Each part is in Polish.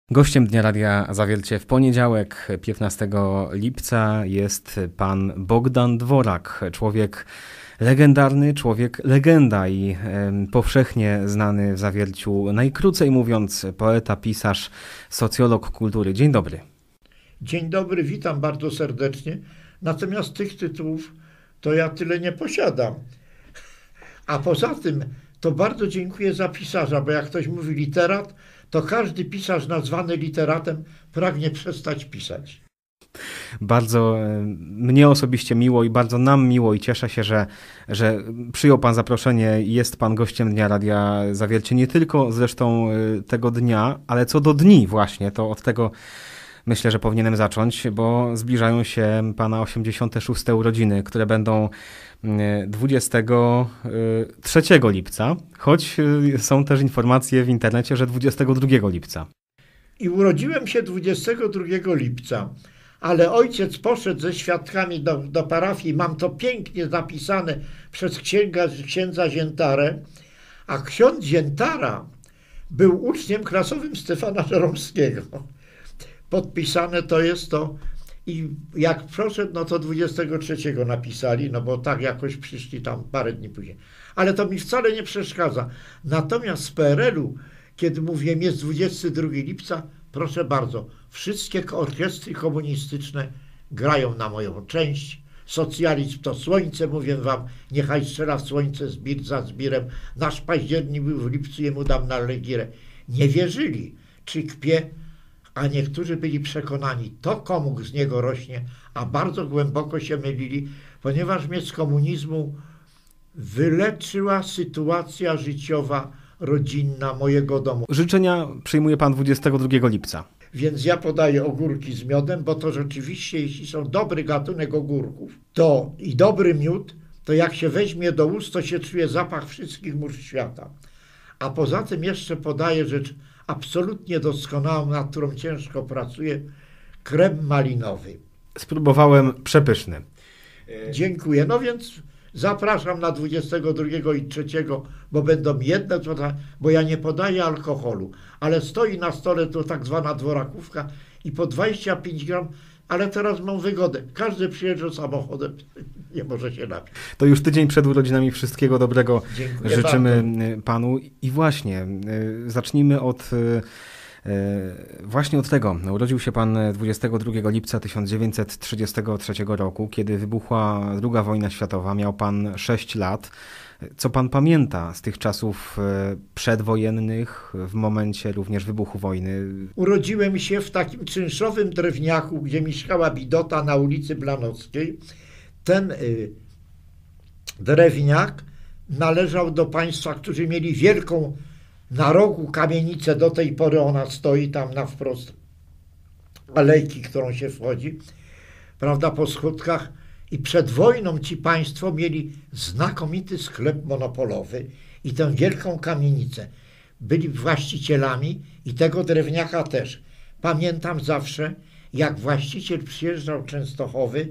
Gościem Dnia Radia Zawiercie w poniedziałek, 15 lipca, jest pan Bogdan Dworak, człowiek legendarny, człowiek legenda i powszechnie znany w Zawierciu, najkrócej mówiąc, poeta, pisarz, socjolog kultury. Dzień dobry. Dzień dobry, witam bardzo serdecznie. Natomiast tych tytułów to ja tyle nie posiadam. A poza tym to bardzo dziękuję za pisarza, bo jak ktoś mówi literat, to każdy pisarz nazwany literatem pragnie przestać pisać. Bardzo mnie osobiście miło i bardzo nam miło i cieszę się, że przyjął pan zaproszenie i jest pan gościem Dnia Radia Zawiercie. Nie tylko zresztą tego dnia, ale co do dni właśnie, to od tego myślę, że powinienem zacząć, bo zbliżają się pana 86. urodziny, które będą 23 lipca, choć są też informacje w internecie, że 22 lipca. I urodziłem się 22 lipca, ale ojciec poszedł ze świadkami do parafii, mam to pięknie zapisane przez księdza Ziętarę, a ksiądz Ziętara był uczniem klasowym Stefana Żeromskiego. Podpisane to jest to i jak poszedł, no to 23 napisali, no bo tak jakoś przyszli tam parę dni później. Ale to mi wcale nie przeszkadza. Natomiast z PRL-u, kiedy mówiłem jest 22 lipca, proszę bardzo, wszystkie orkiestry komunistyczne grają na moją część. Socjalizm to słońce, mówię wam, niechaj strzela w słońce zbir za zbirem. Nasz październik był w lipcu, jemu dam na legirę. Nie wierzyli, czy kpie, a niektórzy byli przekonani, to komuk z niego rośnie, a bardzo głęboko się mylili, ponieważ mnie z komunizmu wyleczyła sytuacja życiowa, rodzinna mojego domu. Życzenia przyjmuje pan 22 lipca. Więc ja podaję ogórki z miodem, bo to rzeczywiście, jeśli są dobry gatunek ogórków to i dobry miód, to jak się weźmie do ust, to się czuje zapach wszystkich mórz świata. A poza tym jeszcze podaję rzecz absolutnie doskonałą, nad którą ciężko pracuję, krem malinowy. Spróbowałem, przepyszny. Dziękuję. No więc zapraszam na 22 i 3, bo będą jedne, bo ja nie podaję alkoholu, ale stoi na stole to tak zwana dworakówka i po 25 gram, ale teraz mam wygodę. Każdy przyjeżdża samochodem, nie może się napić. To już tydzień przed urodzinami wszystkiego dobrego Dziękuję życzymy bardzo panu. I właśnie, zacznijmy właśnie od tego. Urodził się pan 22 lipca 1933 roku, kiedy wybuchła II wojna światowa. Miał pan 6 lat. Co pan pamięta z tych czasów przedwojennych, w momencie również wybuchu wojny? Urodziłem się w takim czynszowym drewniaku, gdzie mieszkała bidota na ulicy Blanowskiej. Ten drewniak należał do państwa, którzy mieli wielką na rogu kamienicę, do tej pory ona stoi tam na wprost alejki, którą się wchodzi, prawda, po schodkach. I przed wojną ci państwo mieli znakomity sklep monopolowy i tę wielką kamienicę. Byli właścicielami i tego drewniaka też. Pamiętam zawsze, jak właściciel przyjeżdżał Częstochowy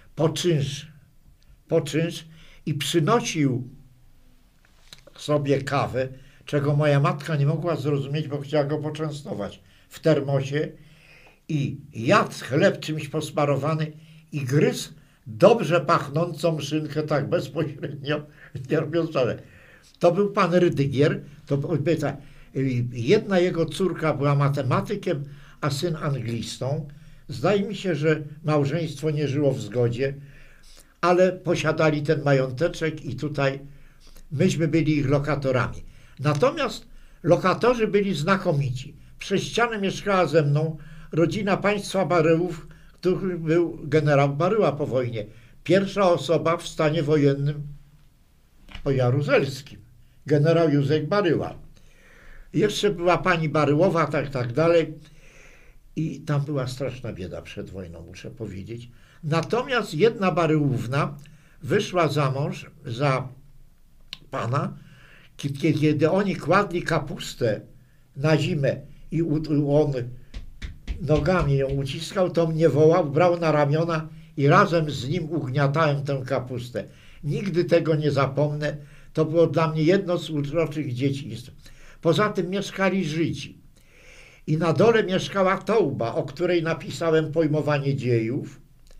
po czynsz i przynosił sobie kawę, czego moja matka nie mogła zrozumieć, bo chciała go poczęstować w termosie i jadł chleb czymś posmarowany i gryzł dobrze pachnącą szynkę, tak bezpośrednio, nie robiąc wcale. To był pan Rydygier, jedna jego córka była matematykiem, a syn anglistą. Zdaje mi się, że małżeństwo nie żyło w zgodzie, ale posiadali ten mająteczek i tutaj myśmy byli ich lokatorami. Natomiast lokatorzy byli znakomici. Przez ścianę mieszkała ze mną rodzina państwa Baryłów, który był generał Baryła po wojnie. Pierwsza osoba w stanie wojennym po Jaruzelskim. Generał Józef Baryła. Jeszcze była pani Baryłowa, tak dalej. I tam była straszna bieda przed wojną, muszę powiedzieć. Natomiast jedna Baryłówna wyszła za mąż za pana, kiedy oni kładli kapustę na zimę i on nogami ją uciskał, to mnie wołał, brał na ramiona i razem z nim ugniatałem tę kapustę. Nigdy tego nie zapomnę. To było dla mnie jedno z uroczych dzieciństw. Poza tym mieszkali Żydzi. I na dole mieszkała Tołba, o której napisałem Pojmowanie dziejów.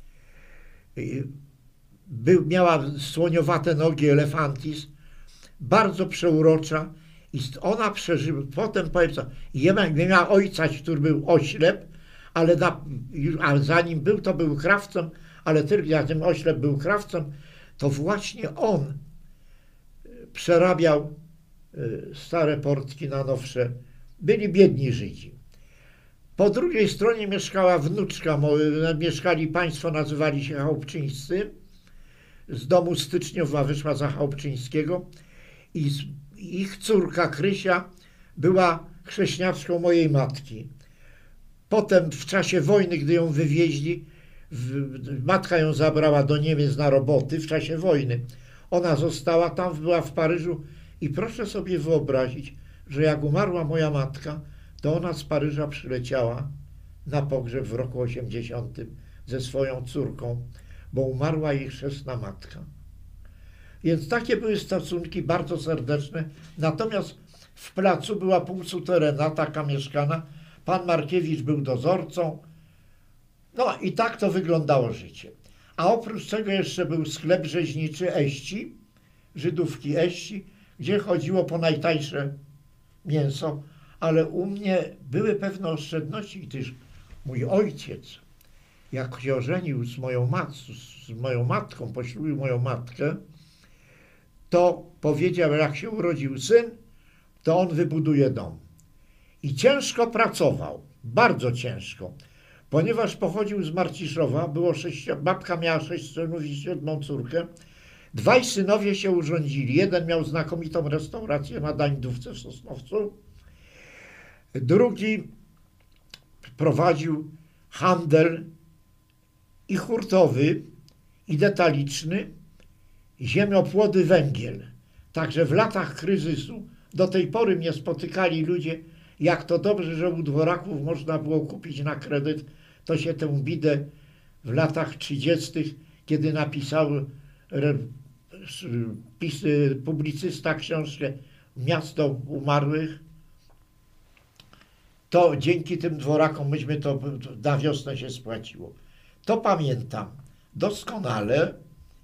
Miała słoniowate nogi, elefantis, bardzo przeurocza. I ona przeżyła, potem powiem co, miała ojca, który był oślep, a zanim był, to był krawcą, ale tylko jak ten oślep był krawcą, to właśnie on przerabiał stare portki na nowsze. Byli biedni Żydzi. Po drugiej stronie mieszkała wnuczka, mieszkali państwo, nazywali się Chałupczyńscy. Z domu Styczniowa wyszła za Chałupczyńskiego i ich córka Krysia była chrześcijaczką mojej matki. Potem w czasie wojny, gdy ją wywieźli, matka ją zabrała do Niemiec na roboty w czasie wojny. Ona została tam, była w Paryżu i proszę sobie wyobrazić, że jak umarła moja matka, to ona z Paryża przyleciała na pogrzeb w roku 80 ze swoją córką, bo umarła jej chrzestna matka. Więc takie były stosunki bardzo serdeczne. Natomiast w placu była półsuterena, taka mieszkana. Pan Markiewicz był dozorcą. No i tak to wyglądało życie. A oprócz tego jeszcze był sklep rzeźniczy Eści, Żydówki Eści, gdzie chodziło po najtańsze mięso, ale u mnie były pewne oszczędności, gdyż mój ojciec, jak się ożenił z moją matką, poślubił moją matkę, to powiedział, jak się urodził syn, to on wybuduje dom. I ciężko pracował, bardzo ciężko, ponieważ pochodził z Marciszowa, babka miała 6 synów i 7 córkę. 2 synowie się urządzili. Jeden miał znakomitą restaurację na Dańdówce w Sosnowcu, drugi prowadził handel i hurtowy, i detaliczny, ziemiopłody, węgiel. Także w latach kryzysu do tej pory mnie spotykali ludzie, jak to dobrze, że u dworaków można było kupić na kredyt, to się tę bidę w latach 30., kiedy napisał publicysta książkę Miasto Umarłych, to dzięki tym dworakom myśmy to na wiosnę się spłaciło. To pamiętam doskonale.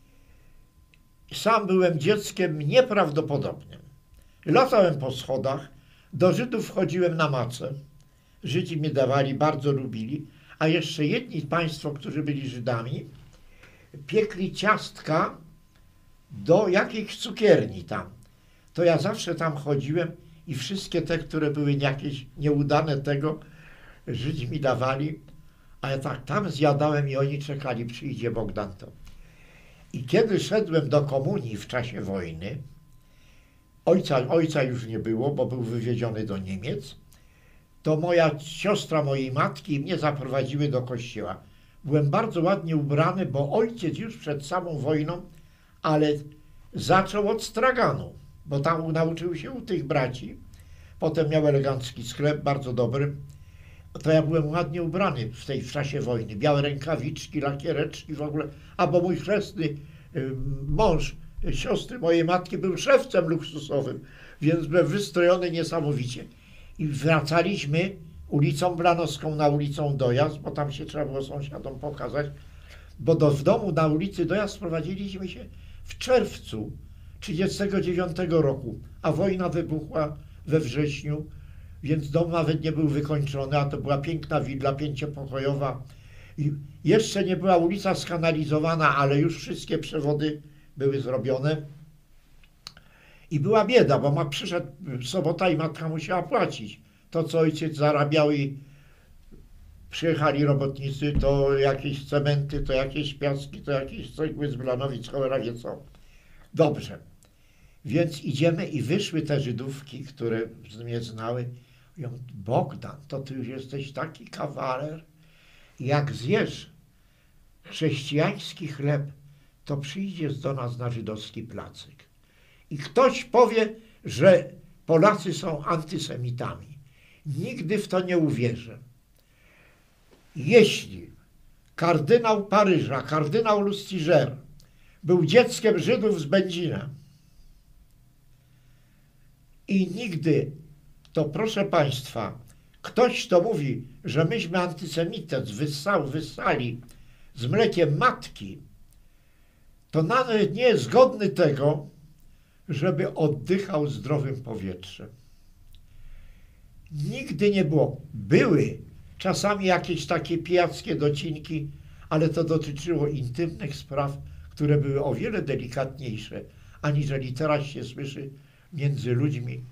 Sam byłem dzieckiem nieprawdopodobnym. Latałem po schodach, do Żydów chodziłem na macę. Żydzi mnie dawali, bardzo lubili, a jeszcze jedni państwo, którzy byli Żydami, piekli ciastka do jakiejś cukierni tam. To ja zawsze tam chodziłem i wszystkie te, które były jakieś nieudane tego, Żydzi mi dawali, a ja tak tam zjadałem i oni czekali, przyjdzie Bogdan to. I kiedy szedłem do komunii w czasie wojny, ojca już nie było, bo był wywieziony do Niemiec, to moja siostra mojej matki mnie zaprowadziły do kościoła. Byłem bardzo ładnie ubrany, bo ojciec już przed samą wojną, ale zaczął od straganu, bo tam nauczył się u tych braci. Potem miał elegancki sklep, bardzo dobry. To ja byłem ładnie ubrany w czasie wojny. Białe rękawiczki, lakiereczki w ogóle. Albo mój chrzestny mąż siostry mojej matki był szewcem luksusowym, więc byłem wystrojony niesamowicie. I wracaliśmy ulicą Blanowską na ulicą Dojazd, bo tam się trzeba było sąsiadom pokazać, bo w domu na ulicy Dojazd sprowadziliśmy się w czerwcu 1939 roku, a wojna wybuchła we wrześniu, więc dom nawet nie był wykończony, a to była piękna willa 5-pokojowa. I jeszcze nie była ulica skanalizowana, ale już wszystkie przewody były zrobione. I była bieda, bo przyszedł sobota i matka musiała płacić. To, co ojciec zarabiał i przyjechali robotnicy, to jakieś cementy, to jakieś piaski, to jakieś cegły z Blanowic, cholera wie co. Dobrze. Więc idziemy i wyszły te Żydówki, które mnie znały. Mówią, Bogdan, to ty już jesteś taki kawaler. Jak zjesz chrześcijański chleb, to przyjdziesz do nas na żydowski placyk. I ktoś powie, że Polacy są antysemitami. Nigdy w to nie uwierzę. Jeśli kardynał Paryża, kardynał Lustiger był dzieckiem Żydów z Będzina i nigdy, to proszę Państwa, Ktoś, kto mówi, że myśmy antysemityzm wyssali z mlekiem matki, to nawet nie jest godny tego, żeby oddychał zdrowym powietrzem. Nigdy nie było. Były czasami jakieś takie pijackie docinki, ale to dotyczyło intymnych spraw, które były o wiele delikatniejsze, aniżeli teraz się słyszy między ludźmi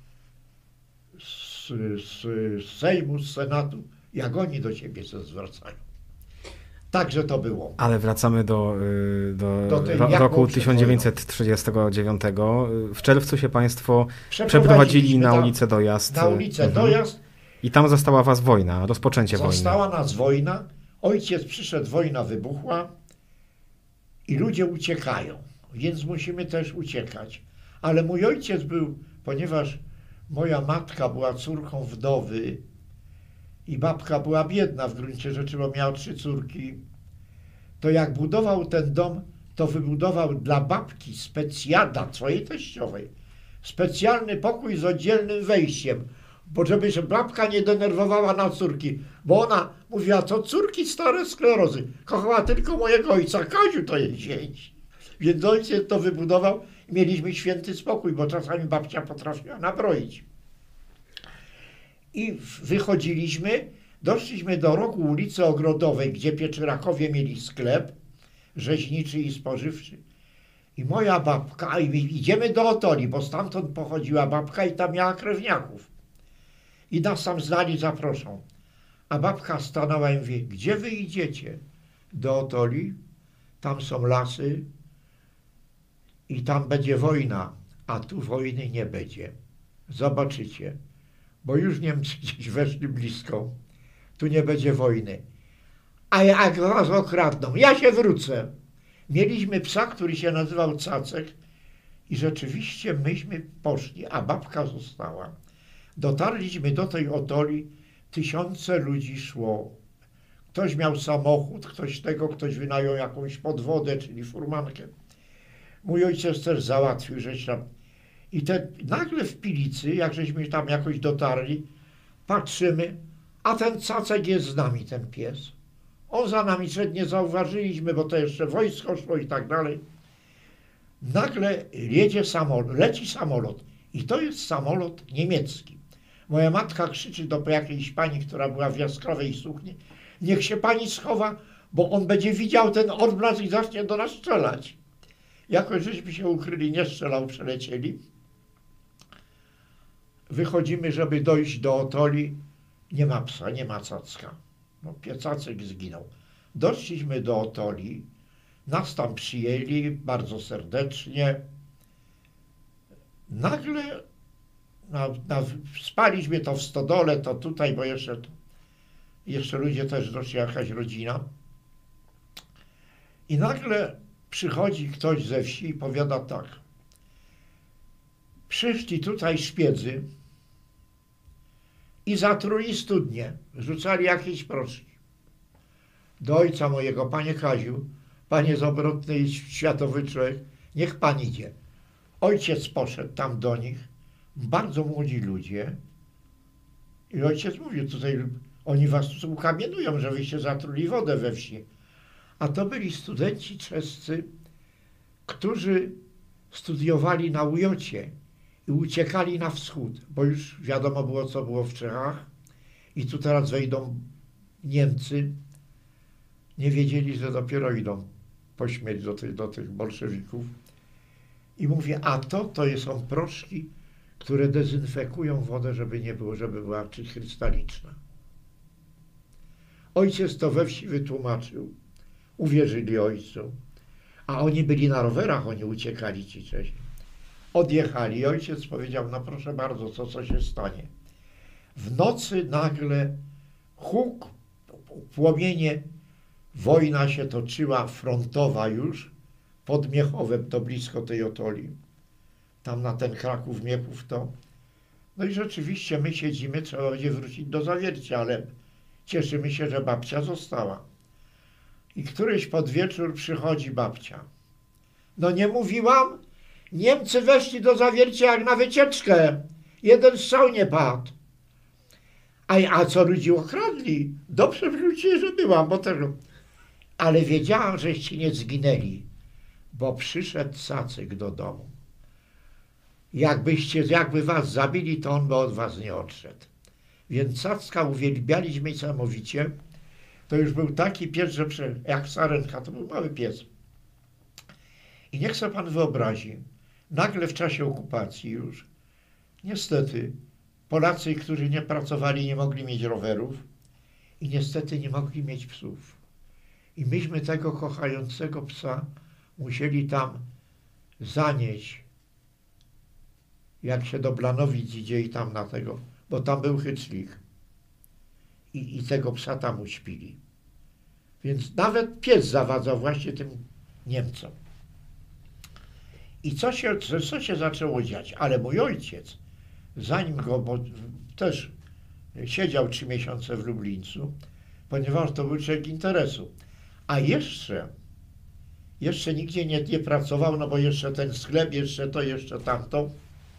z Sejmu, z Senatu, jak oni do siebie się zwracają. Także to było. Ale wracamy do tej roku 1939. W czerwcu się państwo przeprowadzili na ulicę Dojazd. Na ulicę Dojazd. I tam zastała was wojna, rozpoczęcie wojny. Zastała nas wojna. Ojciec przyszedł, wojna wybuchła i ludzie uciekają. Więc musimy też uciekać. Ale mój ojciec był, ponieważ moja matka była córką wdowy i babka była biedna w gruncie rzeczy, bo miała 3 córki, to jak budował ten dom, to wybudował dla babki dla swojej teściowej specjalny pokój z oddzielnym wejściem, bo żeby się babka nie denerwowała na córki, bo ona mówiła, to córki stare sklerozy, kochała tylko mojego ojca, Kaziu to jest zięć. Więc ojciec to wybudował i mieliśmy święty spokój, bo czasami babcia potrafiła nabroić. I wychodziliśmy, doszliśmy do rogu ulicy Ogrodowej, gdzie Pieczerakowie mieli sklep rzeźniczy i spożywczy. I moja babka, i idziemy do Otoli, bo stamtąd pochodziła babka i tam miała krewniaków. I nas tam znali, zaproszą. A babka stanęła i mówi, gdzie wy idziecie? Do Otoli, tam są lasy i tam będzie wojna, a tu wojny nie będzie. Zobaczycie, bo już Niemcy gdzieś weszli blisko. Tu nie będzie wojny. A jak was okradną, ja się wrócę. Mieliśmy psa, który się nazywał Cacek i rzeczywiście myśmy poszli, a babka została. Dotarliśmy do tej Otoli, tysiące ludzi szło. Ktoś miał samochód, ktoś wynajął jakąś podwodę, czyli furmankę. Mój ojciec też załatwił rzecz tam. I nagle w Pilicy, jak żeśmy tam jakoś dotarli, patrzymy, a ten Cacek jest z nami, ten pies. On za nami szedł, nie zauważyliśmy, bo to jeszcze wojsko szło i tak dalej. Nagle leci samolot i to jest samolot niemiecki. Moja matka krzyczy do jakiejś pani, która była w jaskrawej sukni, niech się pani schowa, bo on będzie widział ten odblask i zacznie do nas strzelać. Jakoś żeśmy się ukryli, nie strzelał, przelecieli. Wychodzimy, żeby dojść do Otoli. Nie ma psa, nie ma Cacka. No, Cacek zginął. Doszliśmy do Otoli. Nas tam przyjęli bardzo serdecznie. Nagle spaliśmy to w stodole, to tutaj, bo jeszcze ludzie też doszli, jakaś rodzina. I nagle przychodzi ktoś ze wsi i powiada tak. Przyszli tutaj szpiedzy i zatruli studnie, rzucali jakieś proszki. Do ojca mojego, panie Kaziu, panie z obrotnej światowy człowiek, niech pan idzie. Ojciec poszedł tam do nich, bardzo młodzi ludzie i ojciec mówił, tutaj oni was tu ukamienują, że wyście zatruli wodę we wsi. A to byli studenci czescy, którzy studiowali na UJ-cie i uciekali na wschód, bo już wiadomo było, co było w Czechach i tu teraz wejdą Niemcy. Nie wiedzieli, że dopiero idą po śmierć do tych bolszewików. I mówię, a to są proszki, które dezynfekują wodę, żeby nie było, żeby była krystaliczna. Ojciec to we wsi wytłumaczył. Uwierzyli ojcu. A oni byli na rowerach, oni uciekali ci Czesi. Odjechali. Ojciec powiedział, no proszę bardzo, co się stanie. W nocy nagle huk, płomienie, wojna się toczyła, frontowa już, pod Miechowem, to blisko tej Otoli. Tam na ten Kraków-Miechów to. No i rzeczywiście my siedzimy, trzeba będzie wrócić do Zawiercia, ale cieszymy się, że babcia została. I któryś pod wieczór przychodzi babcia. No nie mówiłam? Niemcy weszli do Zawiercia jak na wycieczkę. Jeden strzał nie padł. A co ludzi okradli? Dobrze wróciłem, że byłam, bo też... Ale wiedziałam, żeście nie zginęli, bo przyszedł Cacyk do domu. Jakby was zabili, to on by od was nie odszedł. Więc Cacka uwielbialiśmy niesamowicie. To już był taki pies, że jak sarenka, to był mały pies. I niech sobie pan wyobrazi, nagle w czasie okupacji już, niestety, Polacy, którzy nie pracowali, nie mogli mieć rowerów i niestety nie mogli mieć psów. I myśmy tego kochającego psa musieli tam zanieść, jak się do Blanowic idzie i tam na tego, bo tam był Hyclich. I tego psa tam uśpili. Więc nawet pies zawadzał właśnie tym Niemcom. I co się zaczęło dziać? Ale mój ojciec, zanim go, bo też siedział 3 miesiące w Lublińcu, ponieważ to był człowiek interesu. A jeszcze nigdzie nie pracował, no bo jeszcze ten sklep, jeszcze to, jeszcze tamto.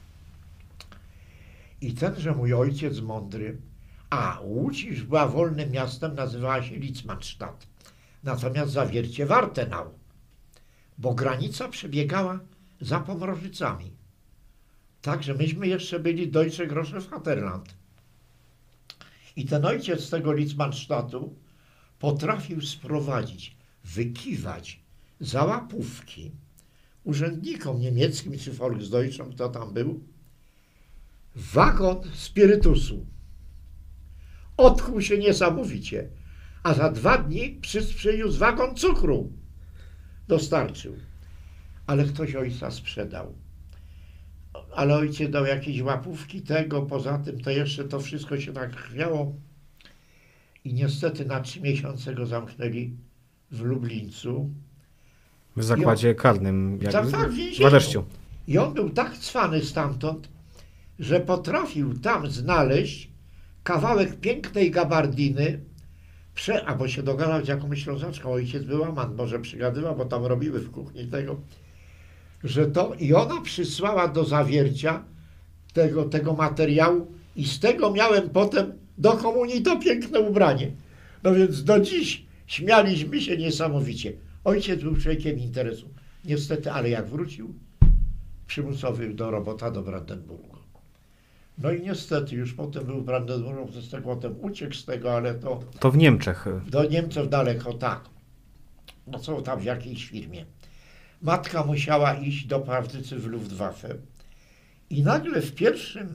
I tenże mój ojciec mądry, a Łódź już była wolnym miastem, nazywała się Litzmannstadt. Natomiast Zawiercie Wartenau, bo granica przebiegała za Pomrożycami. Także myśmy jeszcze byli Deutsche Grosse Vaterland. I ten ojciec z tego Litzmannstadtu potrafił sprowadzić, wykiwać za łapówki urzędnikom niemieckim czy Volksdeutschem, kto tam był, wagon spirytusu. Odkuł się niesamowicie, a za 2 dni przyniósł wagon cukru. Dostarczył. Ale ktoś ojca sprzedał. Ale ojciec dał jakieś łapówki tego, poza tym to jeszcze to wszystko się tak krwiało. I niestety na 3 miesiące go zamknęli w Lublińcu. W zakładzie karnym, jak tak, w areszcie. I on był tak cwany stamtąd, że potrafił tam znaleźć kawałek pięknej gabardiny, albo się dogadał z jakąś Ślązaczką, ojciec był aman, może przygadywał, bo tam robiły w kuchni tego, że to i ona przysłała do Zawiercia tego materiału i z tego miałem potem do komunii to piękne ubranie. No więc do dziś śmialiśmy się niesamowicie. Ojciec był człowiekiem interesu. Niestety, ale jak wrócił, przymusowy do robota do Brandenburgu. No i niestety już potem był w Brandenburgu, z tego potem uciekł z tego, ale to... To w Niemczech. Do Niemców daleko, tak. No co tam w jakiejś firmie. Matka musiała iść do praktycy w Luftwaffe i nagle w pierwszym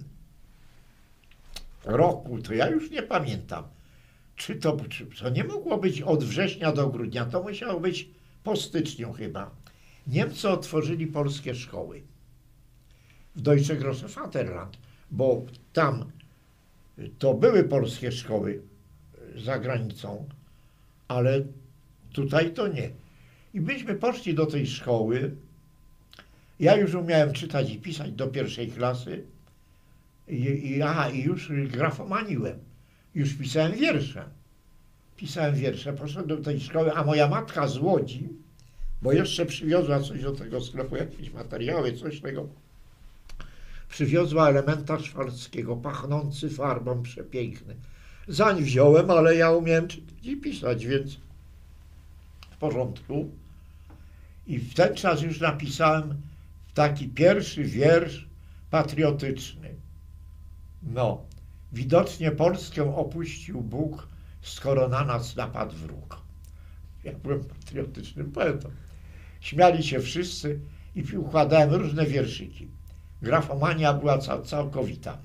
roku, to ja już nie pamiętam, czy to nie mogło być od września do grudnia, to musiało być po styczniu chyba. Niemcy otworzyli polskie szkoły w Deutsche Grosse Vaterland, bo tam to były polskie szkoły za granicą, ale tutaj to nie. I myśmy poszli do tej szkoły. Ja już umiałem czytać i pisać do 1. klasy i już grafomaniłem. Już pisałem wiersze. Poszedłem do tej szkoły, a moja matka z Łodzi, bo jeszcze przywiozła coś do tego sklepu, jakieś materiały, coś tego, przywiozła elementarz Szwarckiego, pachnący farbą, przepiękny. Zań wziąłem, ale ja umiałem czytać i pisać, więc w porządku. I w ten czas już napisałem taki pierwszy wiersz patriotyczny. No, widocznie Polskę opuścił Bóg, skoro na nas napadł wróg. Ja byłem patriotycznym poetą. Śmiali się wszyscy i układałem różne wierszyki. Grafomania była całkowita.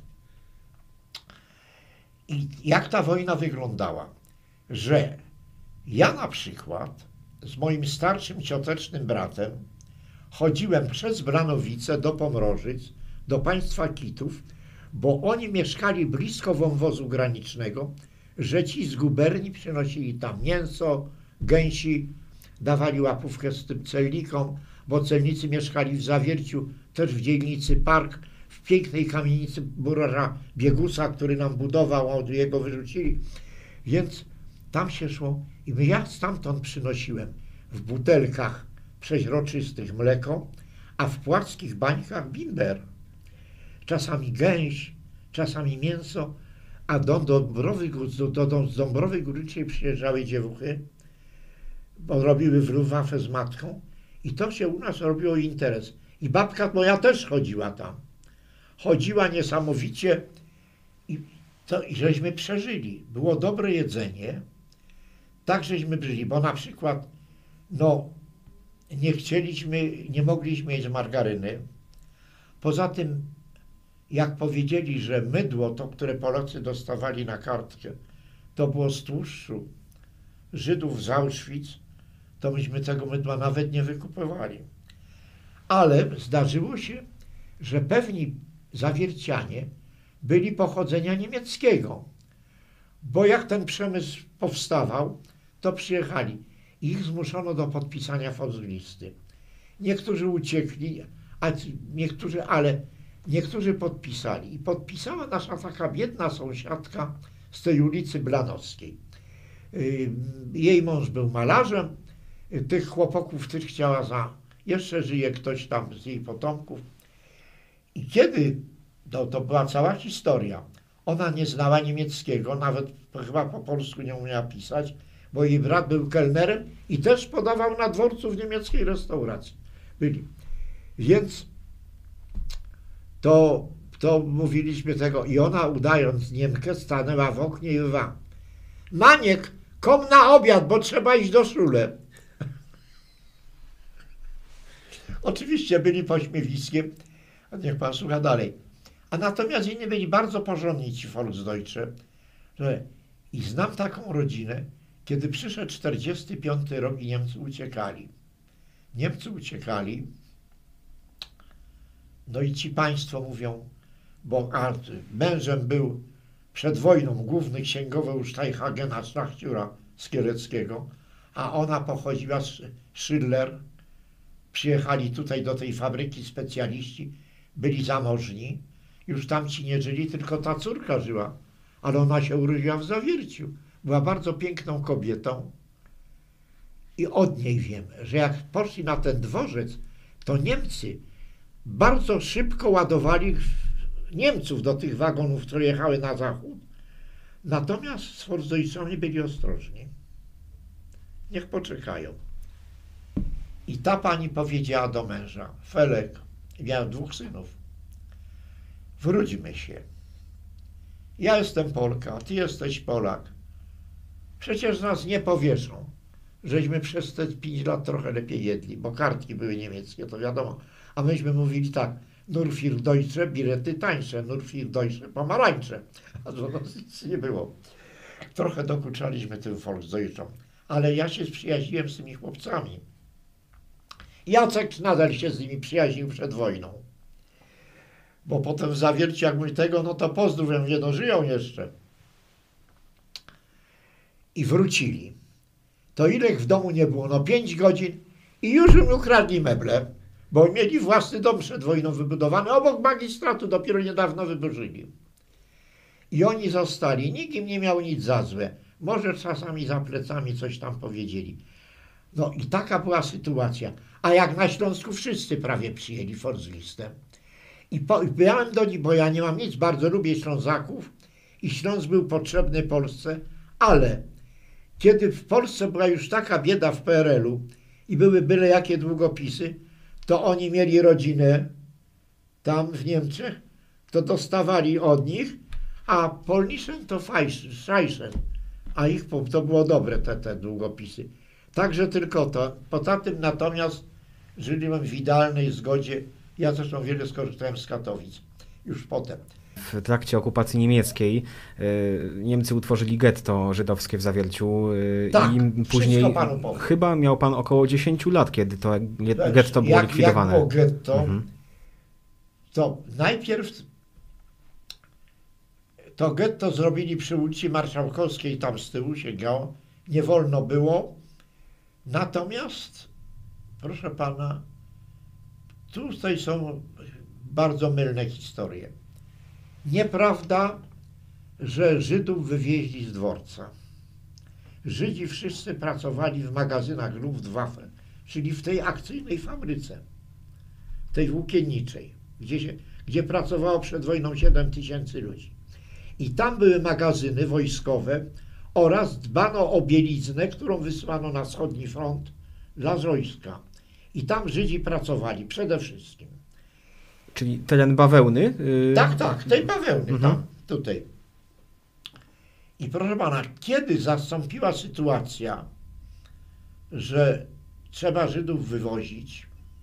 I jak ta wojna wyglądała? Że ja na przykład z moim starszym ciotecznym bratem chodziłem przez Branowice do Pomrożyc, do państwa Kitów, bo oni mieszkali blisko wąwozu granicznego, że ci z guberni przynosili tam mięso, gęsi, dawali łapówkę z tym celnikom, bo celnicy mieszkali w Zawierciu, też w dzielnicy Park, w pięknej kamienicy burarza Biegusa, który nam budował, a od jego wyrzucili. Więc tam się szło i ja stamtąd przynosiłem w butelkach przeźroczystych mleko, a w płaskich bańkach binder. Czasami gęś, czasami mięso, a do Dąbrowy Górniczej przyjeżdżały dziewuchy, bo robiły Luftwaffe z matką i to się u nas robiło interes. I babka moja też chodziła tam. Chodziła niesamowicie i żeśmy przeżyli. Było dobre jedzenie, tak żeśmy żyli, bo na przykład nie mogliśmy jeść margaryny. Poza tym, jak powiedzieli, że mydło, to które Polacy dostawali na kartkę, to było z tłuszczu Żydów z Auschwitz, to myśmy tego mydła nawet nie wykupowali. Ale zdarzyło się, że pewni zawiercianie byli pochodzenia niemieckiego, bo jak ten przemysł powstawał, to przyjechali. Ich zmuszono do podpisania volkslisty. Niektórzy uciekli, ale niektórzy podpisali. I podpisała nasza taka biedna sąsiadka z tej ulicy Blanowskiej. Jej mąż był malarzem, tych chłopaków też chciała jeszcze żyje ktoś tam z jej potomków. I kiedy, to była cała historia, ona nie znała niemieckiego, nawet chyba po polsku nie umiała pisać, bo jej brat był kelnerem i też podawał na dworcu w niemieckiej restauracji. Byli. Więc to mówiliśmy tego i ona, udając Niemkę, stanęła w oknie i woła: Maniek, kom na obiad, bo trzeba iść do szule. Oczywiście byli pośmiewiskiem, a niech pan słucha dalej. A natomiast inni byli bardzo porządni ci Volksdeutsche. I znam taką rodzinę, kiedy przyszedł 45 rok i Niemcy uciekali. No i ci państwo mówią, bo mężem był przed wojną główny księgowy u Steinhagena, szlachciura Skiereckiego, a ona pochodziła z Schiller. Przyjechali tutaj do tej fabryki specjaliści, byli zamożni, już tamci nie żyli, tylko ta córka żyła, ale ona się urodziła w Zawierciu. Była bardzo piękną kobietą i od niej wiem, że jak poszli na ten dworzec, to Niemcy bardzo szybko ładowali Niemców do tych wagonów, które jechały na zachód. Natomiast z Volksdeutschami byli ostrożni. Niech poczekają. I ta pani powiedziała do męża: Felek, miał 2 synów, wróćmy się. Ja jestem Polka, ty jesteś Polak. Przecież nas nie powieszą, żeśmy przez te 5 lat trochę lepiej jedli, bo kartki były niemieckie, to wiadomo. A myśmy mówili tak: nur für Deutsche, bilety tańsze, nur für Deutsche, pomarańcze. A to nic nie było. Trochę dokuczaliśmy tym Volksdeutschom, ale ja się przyjaźniłem z tymi chłopcami. Jacek nadal się z nimi przyjaźnił przed wojną. Bo potem w Zawierciu, jak mówi tego, no to pozdrów, ja mówię, no żyją jeszcze. I wrócili. To ile ich w domu nie było? No 5 godzin i już im ukradli meble, bo mieli własny dom przed wojną wybudowany, obok magistratu, dopiero niedawno wyburzyli. I oni zostali, nikt im nie miał nic za złe. Może czasami za plecami coś tam powiedzieli. No i taka była sytuacja. A jak na Śląsku wszyscy prawie przyjęli Volkslistę. I byłem do nich, bo ja nie mam nic, bardzo lubię Ślązaków i Śląsk był potrzebny Polsce, ale kiedy w Polsce była już taka bieda w PRL-u i były byle jakie długopisy, to oni mieli rodzinę tam w Niemczech, to dostawali od nich, a Polnischen to Fajschen, a ich to było dobre te długopisy. Także tylko to. Poza tym natomiast żyłem w idealnej zgodzie. Ja zresztą wiele skorzystałem z Katowic już potem. W trakcie okupacji niemieckiej Niemcy utworzyli getto żydowskie w Zawierciu. Tak, i później chyba miał pan około 10 lat, kiedy to getto było likwidowane. Jak było getto, to najpierw to getto zrobili przy ulicy Marszałkowskiej, tam z tyłu siedziało, nie wolno było. Natomiast, proszę pana, tutaj są bardzo mylne historie. Nieprawda, że Żydów wywieźli z dworca. Żydzi wszyscy pracowali w magazynach Luftwaffe, czyli w tej akcyjnej fabryce, tej włókienniczej, gdzie pracowało przed wojną 7 000 ludzi. I tam były magazyny wojskowe oraz dbano o bieliznę, którą wysłano na wschodni front dla wojska. I tam Żydzi pracowali przede wszystkim. Czyli teren bawełny? Tak, tej bawełny, tam, tutaj. I proszę pana, kiedy zastąpiła sytuacja, że trzeba Żydów wywozić,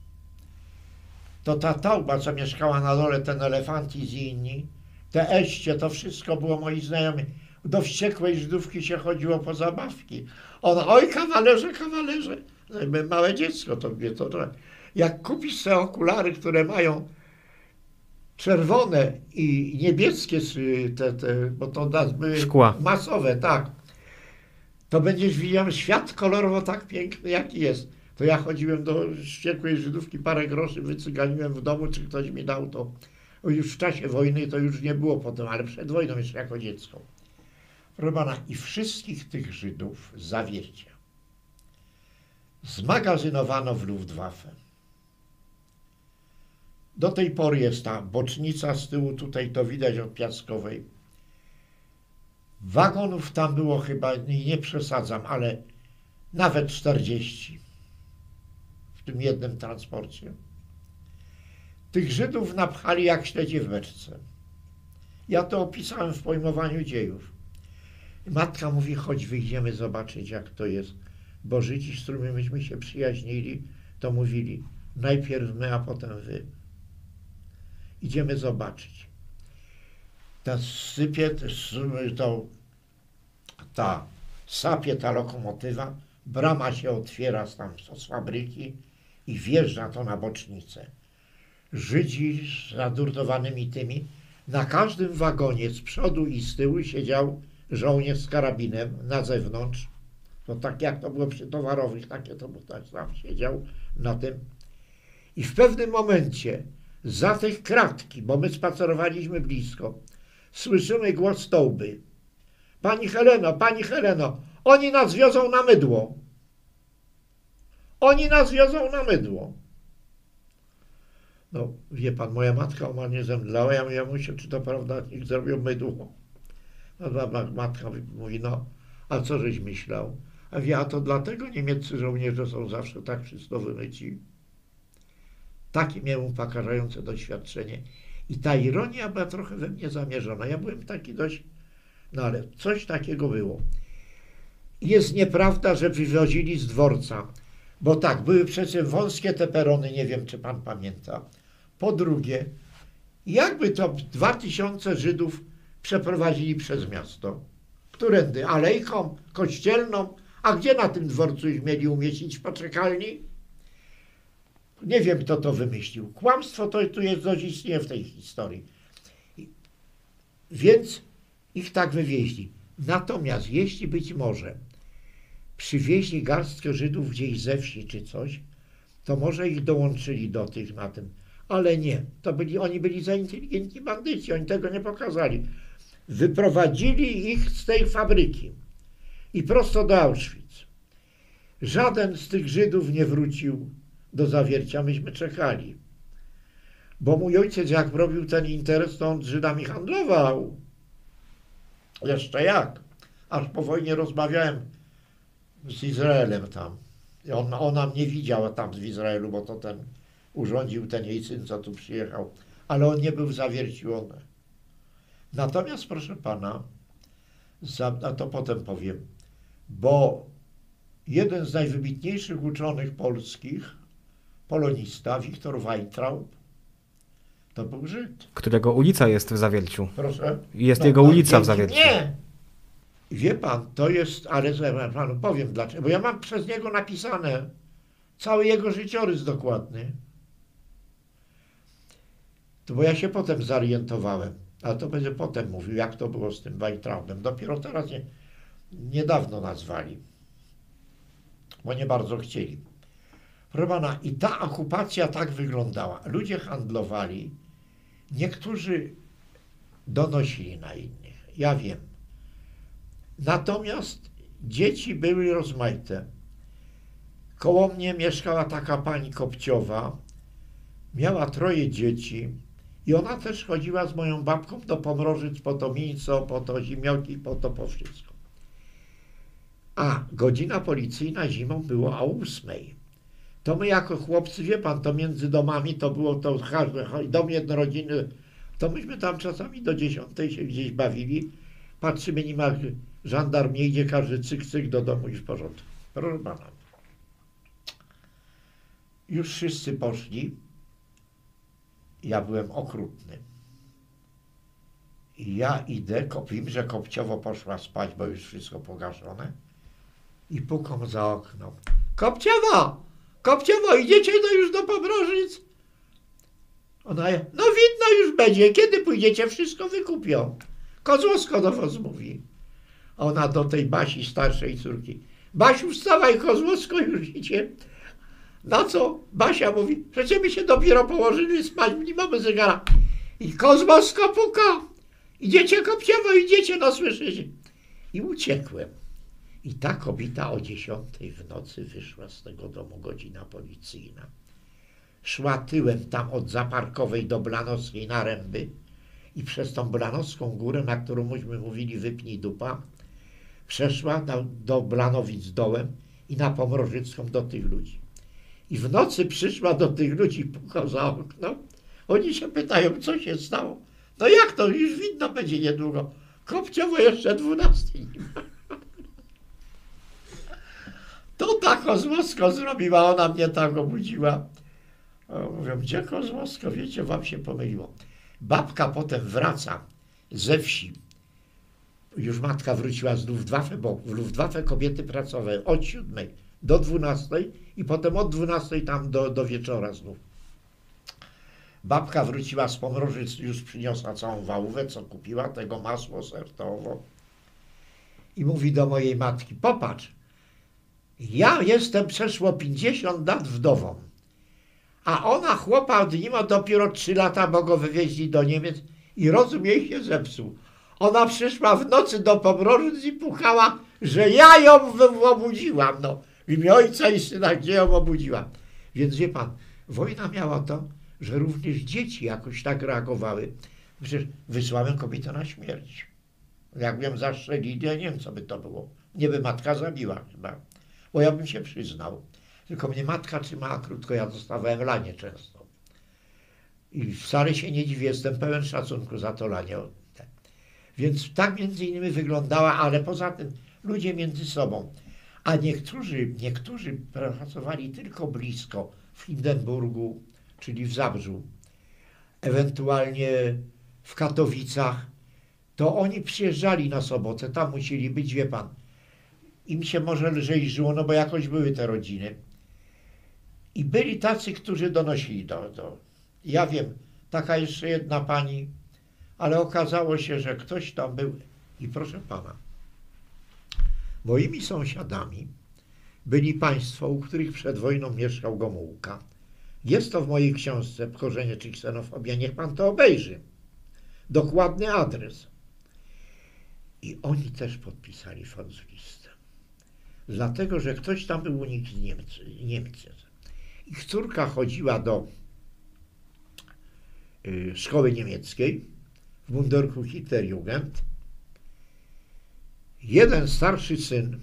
to ta Tauba, co mieszkała na dole, ten Elefantis i inni, te Eście, to wszystko było moi znajomi. Do wściekłej Żydówki się chodziło po zabawki. Ona, oj kawalerze, kawalerze. Małe dziecko to wie to. Jak kupisz te okulary, które mają czerwone i niebieskie, bo to były szkła masowe, tak, to będziesz widział świat kolorowo tak piękny, jaki jest. To ja chodziłem do wściekłej Żydówki, parę groszy wycyganiłem w domu, czy ktoś mi dał to. Już w czasie wojny to już nie było potem, ale przed wojną jeszcze jako dziecko. Proszę pana, i wszystkich tych Żydów z Zawiercia zmagazynowano w Luftwaffe. Do tej pory jest ta bocznica z tyłu, tutaj to widać od Piaskowej. Wagonów tam było chyba, nie przesadzam, ale nawet 40 w tym jednym transporcie. Tych Żydów napchali jak śledzie w beczce. Ja to opisałem w pojmowaniu dziejów. Matka mówi, chodź wyjdziemy zobaczyć, jak to jest. Bo Żydzi, z którymi myśmy się przyjaźnili, to mówili, najpierw my, a potem wy. Idziemy zobaczyć. Ta sypie, ta sapie ta lokomotywa, brama się otwiera z fabryki i wjeżdża to na bocznicę. Żydzi z zadurdowanymi tymi, na każdym wagonie z przodu i z tyłu siedział żołnierz z karabinem na zewnątrz. To tak jak to było przy towarowych, takie to było, tak sam siedział na tym. I w pewnym momencie za tych kratki, bo my spacerowaliśmy blisko, słyszymy głos Tauby. Pani Heleno, oni nas wiozą na mydło. Oni nas wiozą na mydło. No, wie pan, moja matka o mnie zemdlała, ja mówię, muszę, czy to prawda, ich zrobią mydło. No, matka mówi, no, a co żeś myślał? A wie, a to dlatego niemieccy żołnierze są zawsze tak czysto wymyci. Takie miałem upokarzające doświadczenie. I ta ironia była trochę we mnie zamierzona. Ja byłem taki dość, no ale coś takiego było. Jest nieprawda, że wywozili z dworca, bo tak, były przecież wąskie te perony, nie wiem, czy pan pamięta. Po drugie, jakby to 2000 Żydów przeprowadzili przez miasto? Którędy? Alejką? Kościelną? A gdzie na tym dworcu ich mieli umieścić? W poczekalni? Nie wiem, kto to wymyślił. Kłamstwo to tu jest dość istnieje w tej historii. Więc ich tak wywieźli. Natomiast jeśli być może przywieźli garstkę Żydów gdzieś ze wsi czy coś, to może ich dołączyli do tych na tym. Ale nie. Oni byli za inteligentni bandyci. Oni tego nie pokazali. Wyprowadzili ich z tej fabryki i prosto do Auschwitz. Żaden z tych Żydów nie wrócił do Zawiercia. Myśmy czekali. Bo mój ojciec, jak robił ten interes, to on z Żydami handlował. Jeszcze jak. Aż po wojnie rozmawiałem z Izraelem tam. I ona mnie widziała tam w Izraelu, bo to ten urządził ten jej syn, co tu przyjechał. Ale on nie był w Zawierciu, one. Natomiast, proszę pana, a to potem powiem, bo jeden z najwybitniejszych uczonych polskich, polonista, Wiktor Weintraub, to był Żyd. Którego ulica jest w Zawierciu. Proszę? Jest jego ulica w Zawierciu. Nie! Wie pan, to jest, ale ja panu powiem dlaczego, bo ja mam przez niego napisane cały jego życiorys dokładny. To bo ja się potem zorientowałem, ale to będzie potem mówił, jak to było z tym Weintraubem. Dopiero teraz niedawno nazwali, bo nie bardzo chcieli. Proszę pana, i ta okupacja tak wyglądała. Ludzie handlowali, niektórzy donosili na innych, ja wiem. Natomiast dzieci były rozmaite. Koło mnie mieszkała taka pani Kopciowa, miała 3 dzieci I ona też chodziła z moją babką do Pomrożyc po to mięso, po to zimioki, po wszystko. A godzina policyjna zimą była o 8. To my jako chłopcy, wie pan, to między domami to było to dom jednorodzinny, to myśmy tam czasami do 10 się gdzieś bawili. Patrzymy, nie ma żandarm, nie idzie, każdy cyk do domu i w porządku. Proszę pana. Już wszyscy poszli. Ja byłem okrutny. I ja idę, wiem, że Kopciowo poszła spać, bo już wszystko pogaszone. I pukam za okno. Kopciowo! Kopciowo, idziecie już do Pomrożyc? Ona, no widno już będzie, kiedy pójdziecie, wszystko wykupią. Kozłowsko do was mówi. A ona do tej Basi, starszej córki. Basiu, wstawaj, Kozłowsko już idzie. Na co? Basia mówi, przecież my się dopiero położyli spać, nie mamy zegara. I Kozłowsko puka. Idziecie, Kopciowo, idziecie, no słyszycie. I uciekłem. I ta kobieta o 10 w nocy wyszła z tego domu, godzina policyjna. Szła tyłem tam od Zaparkowej do Blanowskiej na Ręby i przez tą Blanowską górę, na którą myśmy mówili wypnij dupa, przeszła do Blanowic dołem i na Pomrożycką do tych ludzi. I w nocy przyszła do tych ludzi, puka za okno. Oni się pytają, co się stało. No jak to, już widno będzie niedługo. Kopciowo jeszcze 12 nie ma. To ta Kozłowsko zrobiła, ona mnie tak obudziła. Mówią, gdzie Kozłowsko? Wiecie, wam się pomyliło. Babka potem wraca ze wsi. Już matka wróciła z Luftwaffe, bo w Luftwaffe kobiety pracowały od 7 do 12 i potem od 12 tam do wieczora znów. Babka wróciła z Pomrożyc, już przyniosła całą wałówę, co kupiła, tego masło sertowo. I mówi do mojej matki, popatrz, ja jestem przeszło 50 lat wdową, a ona chłopa od nim dopiero 3 lata, bo go wywieźli do Niemiec i rozum jej się zepsuł. Ona przyszła w nocy do Pomrożyc i pukała, że ja ją obudziłam. No, w imię Ojca i Syna, gdzie ją obudziłam. Więc wie pan, wojna miała to, że również dzieci jakoś tak reagowały. Przecież wysłałem kobietę na śmierć. Jakby ją zastrzelili, ja nie wiem, co by to było. Nie by matka zabiła chyba, bo ja bym się przyznał. Tylko mnie matka trzymała krótko, ja dostawałem lanie często. I wcale się nie dziwię, jestem pełen szacunku za to lanie. Więc tak między innymi wyglądała, ale poza tym ludzie między sobą. A niektórzy pracowali tylko blisko, w Hindenburgu, czyli w Zabrzu, ewentualnie w Katowicach, to oni przyjeżdżali na sobotę, tam musieli być, wie pan. Im się może lżej żyło, no bo jakoś były te rodziny. I byli tacy, którzy donosili Ja wiem, taka jeszcze jedna pani, ale okazało się, że ktoś tam był. I proszę pana, moimi sąsiadami byli państwo, u których przed wojną mieszkał Gomułka. Jest to w mojej książce Wchorzenie czy ksenofobia, niech pan to obejrzy. Dokładny adres. I oni też podpisali Volkslistę. Dlatego, że ktoś tam był u nich z Niemcy. Ich córka chodziła do szkoły niemieckiej w mundurku Hitlerjugend. Jeden starszy syn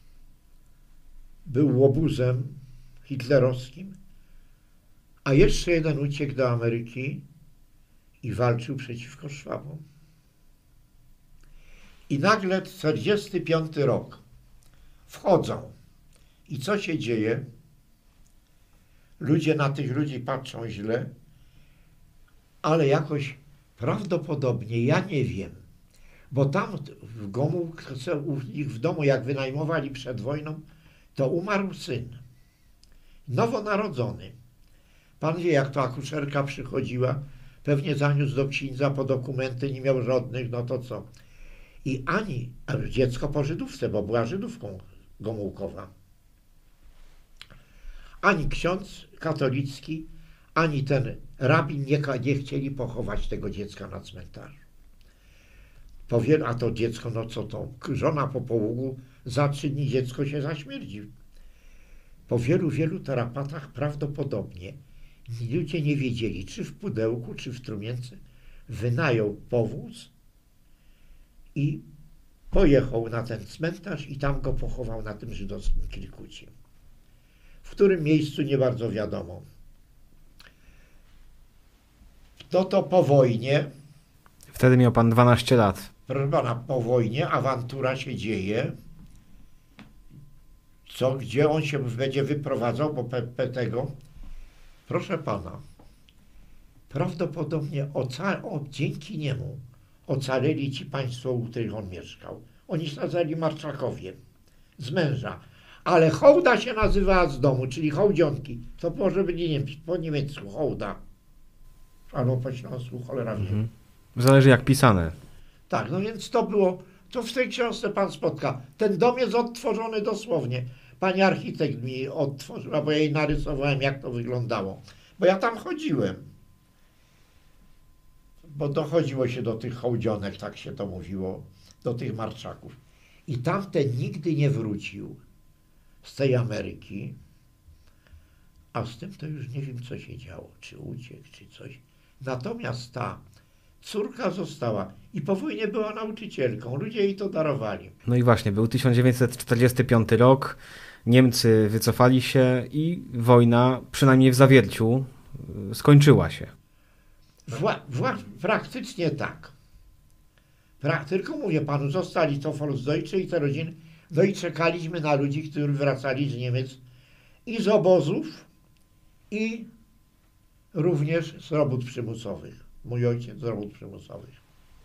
był łobuzem hitlerowskim, a jeszcze jeden uciekł do Ameryki i walczył przeciwko Szwabom. I nagle 45 rok wchodzą. I co się dzieje? Ludzie na tych ludzi patrzą źle, ale jakoś prawdopodobnie, ja nie wiem, bo tam w Gomułce, u nich w domu, jak wynajmowali przed wojną, to umarł syn, nowonarodzony. Pan wie, jak to akuszerka przychodziła, pewnie zaniósł do księdza po dokumenty, nie miał żadnych, no to co? I dziecko po żydówce, bo była Żydówką Gomułkowa. Ani ksiądz katolicki, ani ten rabin nie chcieli pochować tego dziecka na cmentarzu. A to dziecko, no co to? Żona po połogu, za 3 dni dziecko się zaśmierdzi. Po wielu, wielu terapatach prawdopodobnie Ludzie nie wiedzieli, czy w Pudełku, czy w Trumience. Wynajął powóz i pojechał na ten cmentarz i tam go pochował na tym żydowskim Kirkucie. W którym miejscu nie bardzo wiadomo. To po wojnie. Wtedy miał pan 12 lat. Proszę pana, po wojnie awantura się dzieje. Gdzie on się będzie wyprowadzał, bo tego. Proszę pana, prawdopodobnie dzięki niemu ocaleli ci państwo, u których on mieszkał. Oni się nazywali Marczakowie, z męża. Ale hołda się nazywała z domu, czyli hołdzionki. To może być po niemiecku hołda. Albo po śląsku, cholera wie. Zależy jak pisane. Tak, no więc to było, to w tej książce pan spotka. Ten dom jest odtworzony dosłownie. Pani architekt mi odtworzyła, bo ja jej narysowałem, jak to wyglądało. Bo ja tam chodziłem. Bo dochodziło się do tych hołdzionek, tak się to mówiło, do tych marczaków. I tamten nigdy nie wrócił z tej Ameryki, a z tym to już nie wiem, co się działo, czy uciekł, czy coś. Natomiast ta córka została i po wojnie była nauczycielką, ludzie jej to darowali. No i właśnie, był 1945 rok, Niemcy wycofali się i wojna, przynajmniej w Zawierciu, skończyła się. Praktycznie tak. Tylko mówię panu, zostali to Volksdeutsche i te rodziny, no i czekaliśmy na ludzi, którzy wracali z Niemiec i z obozów, i również z robót przymusowych. Mój ojciec z robót przymusowych.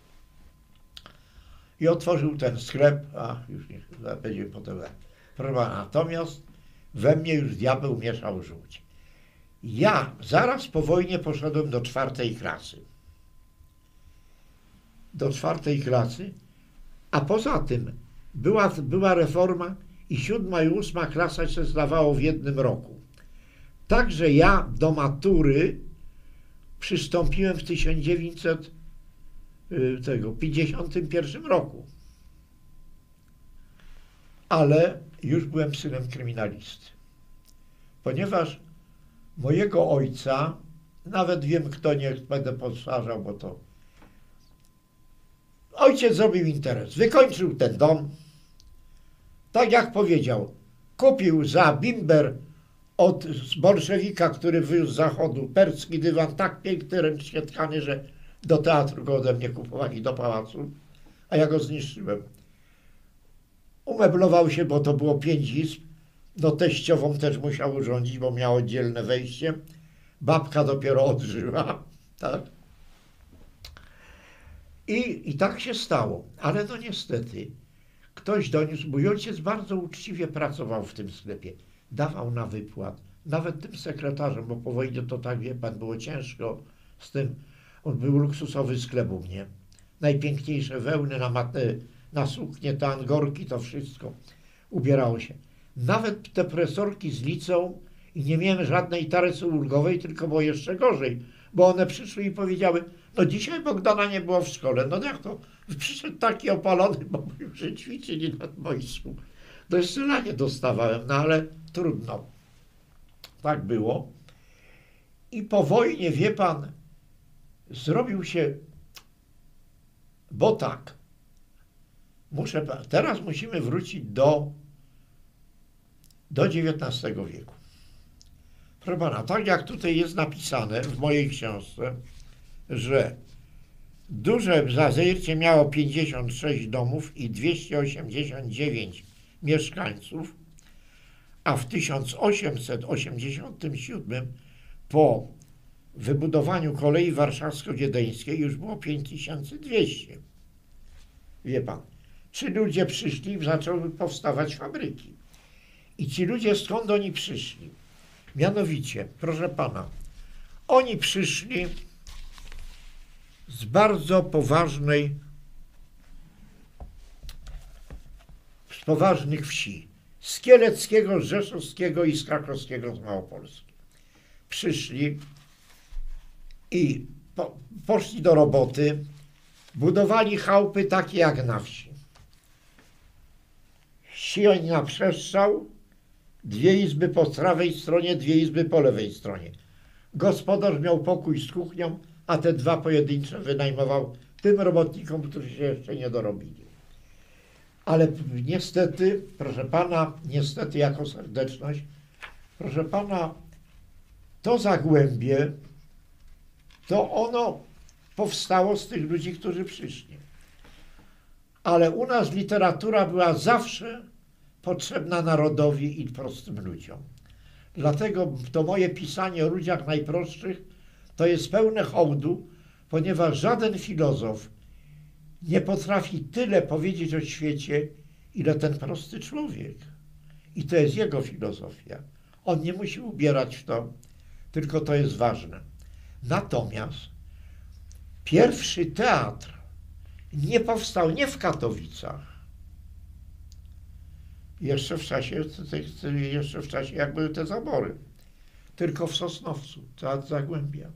I otworzył ten sklep, już nie będzie potem. Natomiast we mnie już diabeł mieszał żółć. Ja zaraz po wojnie poszedłem do 4. klasy. Do 4. klasy, a poza tym była reforma i 7. i 8. klasa się zdawało w jednym roku. Także ja do matury przystąpiłem w 1951 roku. Ale już byłem synem kryminalisty. Ponieważ mojego ojca, nawet wiem kto, nie będę powtarzał, bo to ojciec zrobił interes, wykończył ten dom, tak jak powiedział, kupił za bimber od bolszewika, który wywiózł z zachodu, perski dywan, tak piękny, ręcznie tkany, że do teatru go ode mnie kupowali, do pałacu, a ja go zniszczyłem. Umeblował się, bo to było 5 izb, no teściową też musiał urządzić, bo miał oddzielne wejście. Babka dopiero odżyła, tak? I tak się stało, ale no niestety ktoś doniósł, mój ojciec bardzo uczciwie pracował w tym sklepie, dawał na wykład, nawet tym sekretarzem, bo po wojnie to tak, wie pan, było ciężko z tym, on był luksusowy sklep u mnie, najpiękniejsze wełny na suknie, te angorki, to wszystko ubierało się. Nawet te presorki z liceum i nie miałem żadnej tarycy ulgowej, tylko było jeszcze gorzej, bo one przyszły i powiedziały, no dzisiaj Bogdana nie było w szkole. No jak to? Przyszedł taki opalony, bo już ćwiczyli na wojsku. To jeszcze lanie dostawałem, no ale trudno. Tak było. I po wojnie, wie pan, zrobił się, bo tak, teraz musimy wrócić do XIX wieku. Proszę pana, tak jak tutaj jest napisane w mojej książce, że duże Zawiercie miało 56 domów i 289 mieszkańców, a w 1887 po wybudowaniu kolei warszawsko-wiedeńskiej już było 5200. Wie pan, ci ludzie przyszli i zaczęły powstawać fabryki. I ci ludzie, skąd oni przyszli? Mianowicie, proszę pana, oni przyszli z bardzo poważnych wsi. Z Kieleckiego, Rzeszowskiego i z Krakowskiego, z Małopolski. Przyszli i poszli do roboty, budowali chałupy takie jak na wsi. Sień na przestrzał, 2 izby po prawej stronie, 2 izby po lewej stronie. Gospodarz miał pokój z kuchnią, a te dwa pojedyncze wynajmował tym robotnikom, którzy się jeszcze nie dorobili. Ale niestety, proszę pana, niestety jako serdeczność, proszę pana, to Zagłębie, to ono powstało z tych ludzi, którzy przyszli. Ale u nas literatura była zawsze potrzebna narodowi i prostym ludziom. Dlatego to moje pisanie o ludziach najprostszych to jest pełne hołdu, ponieważ żaden filozof nie potrafi tyle powiedzieć o świecie, ile ten prosty człowiek. I to jest jego filozofia. On nie musi ubierać w to, tylko to jest ważne. Natomiast pierwszy teatr nie powstał nie w Katowicach, jeszcze w czasie jak były te zabory, tylko w Sosnowcu, Teatr Zagłębia.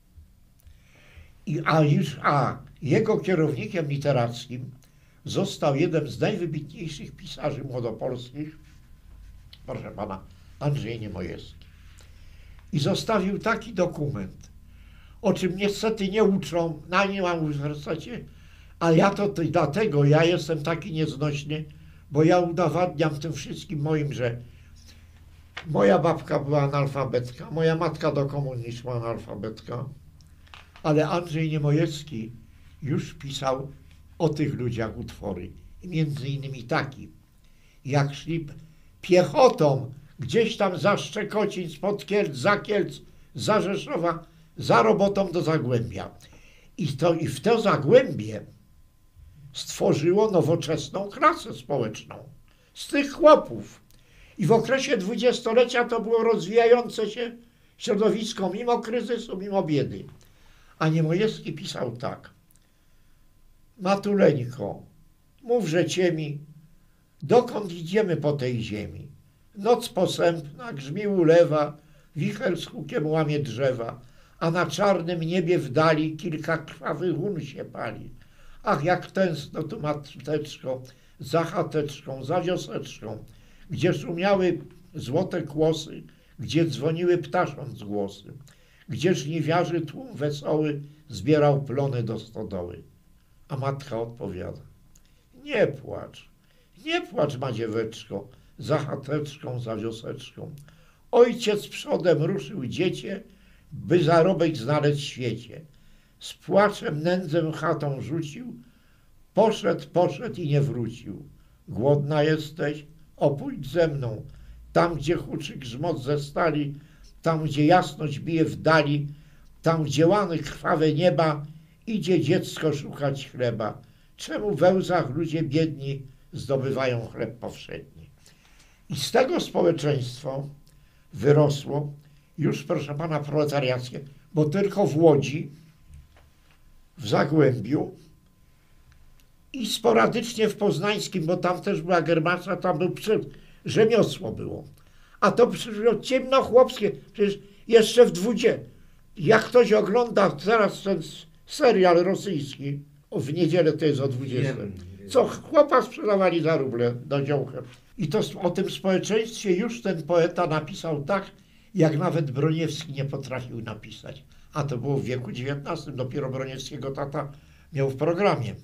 A jego kierownikiem literackim został jeden z najwybitniejszych pisarzy młodopolskich, proszę pana, Andrzej Niemojewski. I zostawił taki dokument, o czym niestety nie uczą, nie mam w uniwersytecie, ale ja jestem taki nieznośny, bo ja udowadniam tym wszystkim moim, że moja babka była analfabetka, moja matka do komunii szła analfabetka, ale Andrzej Niemojewski już pisał o tych ludziach utwory. I między innymi taki, jak szli piechotą gdzieś tam za Szczekocin, spod Kielc, za Kielc, za Rzeszowa, za robotą do Zagłębia. I w to Zagłębie stworzyło nowoczesną klasę społeczną z tych chłopów. I w okresie dwudziestolecia to było rozwijające się środowisko mimo kryzysu, mimo biedy. A Niemojewski pisał tak. Matuleńko, mówże ciemi, dokąd idziemy po tej ziemi? Noc posępna, grzmi ulewa, wicher z hukiem łamie drzewa, a na czarnym niebie w dali kilka krwawych łun się pali. Ach, jak tęskno tu mateczko, za chateczką, za wioseczką, gdzie szumiały złote kłosy, gdzie dzwoniły ptasząc głosy, gdzie żniwiarzy tłum wesoły zbierał plony do stodoły. A matka odpowiada, nie płacz, ma dzieweczko, za chateczką, za wioseczką. Ojciec przodem ruszył dziecię, by zarobek znaleźć w świecie. Z płaczem nędzę chatą rzucił, poszedł i nie wrócił. Głodna jesteś? Pójdź ze mną, tam gdzie huczy grzmot ze stali, tam gdzie jasność bije w dali, tam gdzie łany krwawe nieba, idzie dziecko szukać chleba. Czemu we łzach ludzie biedni zdobywają chleb powszedni? I z tego społeczeństwo wyrosło już, proszę pana, proletariackie, bo tylko w Łodzi, w Zagłębiu i sporadycznie w Poznańskim, bo tam też była germacza, tam był rzemiosło było. A to przyszło ciemnochłopskie, przecież jeszcze w 20. Jak ktoś ogląda teraz ten serial rosyjski, w niedzielę to jest o 20, co chłopa sprzedawali za ruble do dziołcha. I to o tym społeczeństwie już ten poeta napisał tak, jak nawet Broniewski nie potrafił napisać. A to było w wieku XIX, dopiero Broniewskiego tata miał w programie.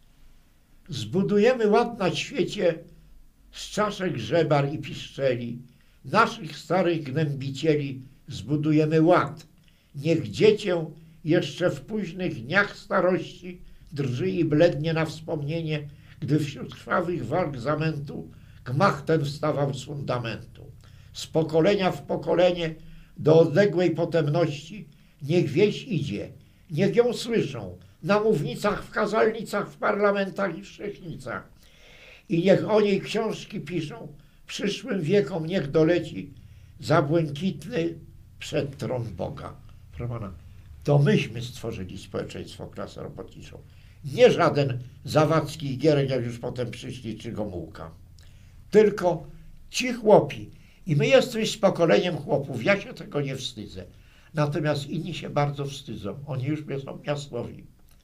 Zbudujemy ład na świecie z czaszek żebar i piszczeli, naszych starych gnębicieli zbudujemy ład. Niech dziecię jeszcze w późnych dniach starości drży i blednie na wspomnienie, gdy wśród krwawych walk zamętu gmach ten wstawał z fundamentu. Z pokolenia w pokolenie do odległej potemności niech wieś idzie, niech ją słyszą na mównicach, w kazalnicach, w parlamentach i w wszechnicach. I niech o niej książki piszą, przyszłym wiekom niech doleci za błękitny przed tron Boga. Proszę pana, to myśmy stworzyli społeczeństwo, klasę robotniczą. Nie żaden Zawadzki i Gierek, jak już potem przyszli, czy Gomułka. Tylko ci chłopi. I my jesteśmy pokoleniem chłopów. Ja się tego nie wstydzę. Natomiast inni się bardzo wstydzą. Oni już są piastowi.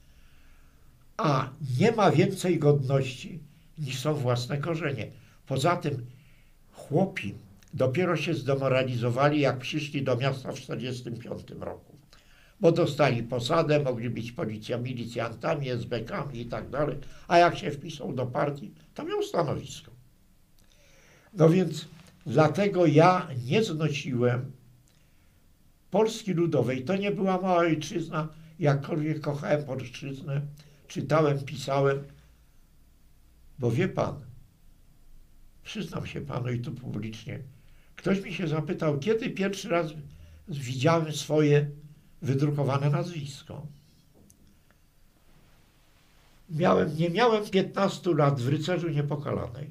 A nie ma więcej godności niż są własne korzenie. Poza tym chłopi dopiero się zdemoralizowali, jak przyszli do miasta w 1945 roku. Bo dostali posadę, mogli być milicjantami, SB-kami i tak dalej, a jak się wpisał do partii, to miał stanowisko. No więc dlatego ja nie znosiłem Polski Ludowej. To nie była mała ojczyzna, jakkolwiek kochałem polszczyznę, czytałem, pisałem, bo wie pan, przyznam się panu i tu publicznie, ktoś mi się zapytał, kiedy pierwszy raz widziałem swoje wydrukowane nazwisko. Nie miałem 15 lat w Rycerzu Niepokalanej,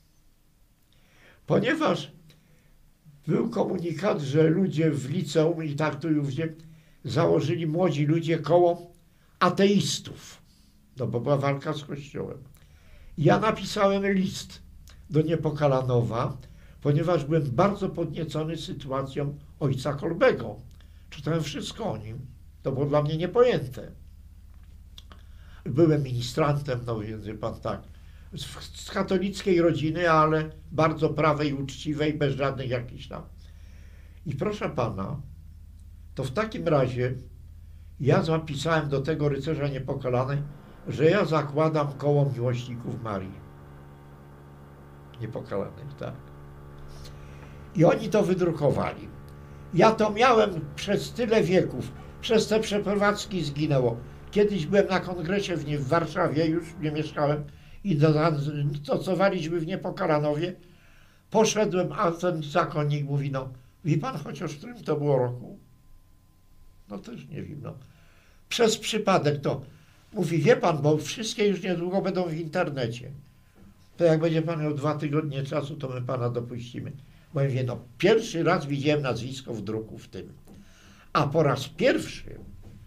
ponieważ był komunikat, że ludzie w liceum, i tak tu już założyli młodzi ludzie koło ateistów, no bo była walka z Kościołem. Ja napisałem list do Niepokalanowa, ponieważ byłem bardzo podniecony sytuacją ojca Kolbego. Czytałem wszystko o nim. To było dla mnie niepojęte. Byłem ministrantem, no więc wie pan tak, z katolickiej rodziny, ale bardzo prawej, uczciwej, bez żadnych jakichś tam. I proszę pana, to w takim razie ja zapisałem do tego Rycerza Niepokalanej, że ja zakładam koło miłośników Marii Niepokalanej, tak. I oni to wydrukowali. Ja to miałem przez tyle wieków, przez te przeprowadzki zginęło. Kiedyś byłem na kongresie w Warszawie, już nie mieszkałem, i stosowaliśmy w Niepokalanowie. Poszedłem, a ten zakonnik mówi, no, wie pan chociaż w którym to było roku? No też nie wiem, no. Przez przypadek to. Mówi, wie pan, bo wszystkie już niedługo będą w internecie. To jak będzie pan miał 2 tygodnie czasu, to my pana dopuścimy. Bo ja mówię, no, pierwszy raz widziałem nazwisko w druku w tym. A po raz pierwszy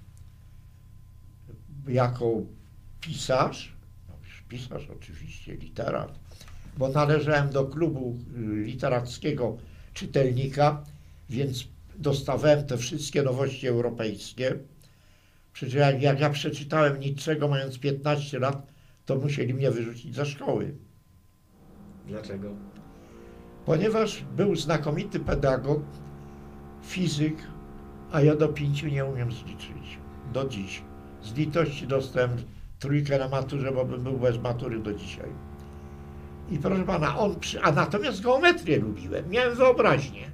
jako pisarz, no już pisarz oczywiście, literat, bo należałem do klubu literackiego czytelnika, więc dostawałem te wszystkie nowości europejskie. Przecież jak ja przeczytałem niczego mając 15 lat, to musieli mnie wyrzucić ze szkoły. Dlaczego? Ponieważ był znakomity pedagog, fizyk, a ja do 5 nie umiem zliczyć. Do dziś. Z litości dostałem 3 na maturze, bo bym był bez matury do dzisiaj. I proszę pana, a natomiast geometrię lubiłem, miałem wyobraźnię.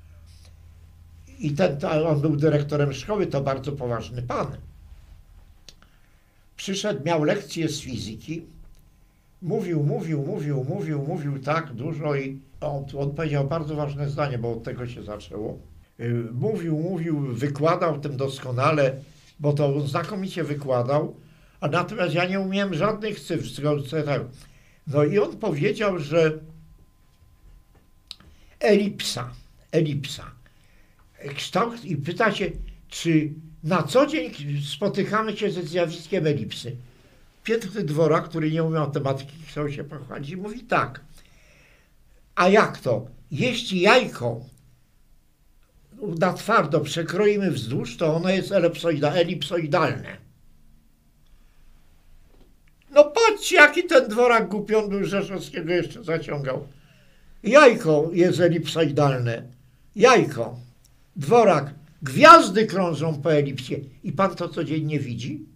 I on był dyrektorem szkoły, to bardzo poważny pan. Przyszedł, miał lekcję z fizyki, mówił tak dużo i on powiedział bardzo ważne zdanie, bo od tego się zaczęło. Mówił, wykładał tym doskonale, bo to on znakomicie wykładał, a natomiast ja nie umiałem żadnych cyfr. No i on powiedział, że elipsa, kształt, i pyta się, czy na co dzień spotykamy się ze zjawiskiem elipsy. Piękny Dworak, który nie umiał matematyki, chciał się pochwalić i mówi tak. A jak to? Jeśli jajko na twardo przekroimy wzdłuż, to ono jest elipsoidalne. No patrzcie, jaki ten Dworak głupi, on był Rzeszowskiego jeszcze zaciągał. Jajko jest elipsoidalne. Jajko. Dworak. Gwiazdy krążą po elipsie. I pan to codziennie widzi?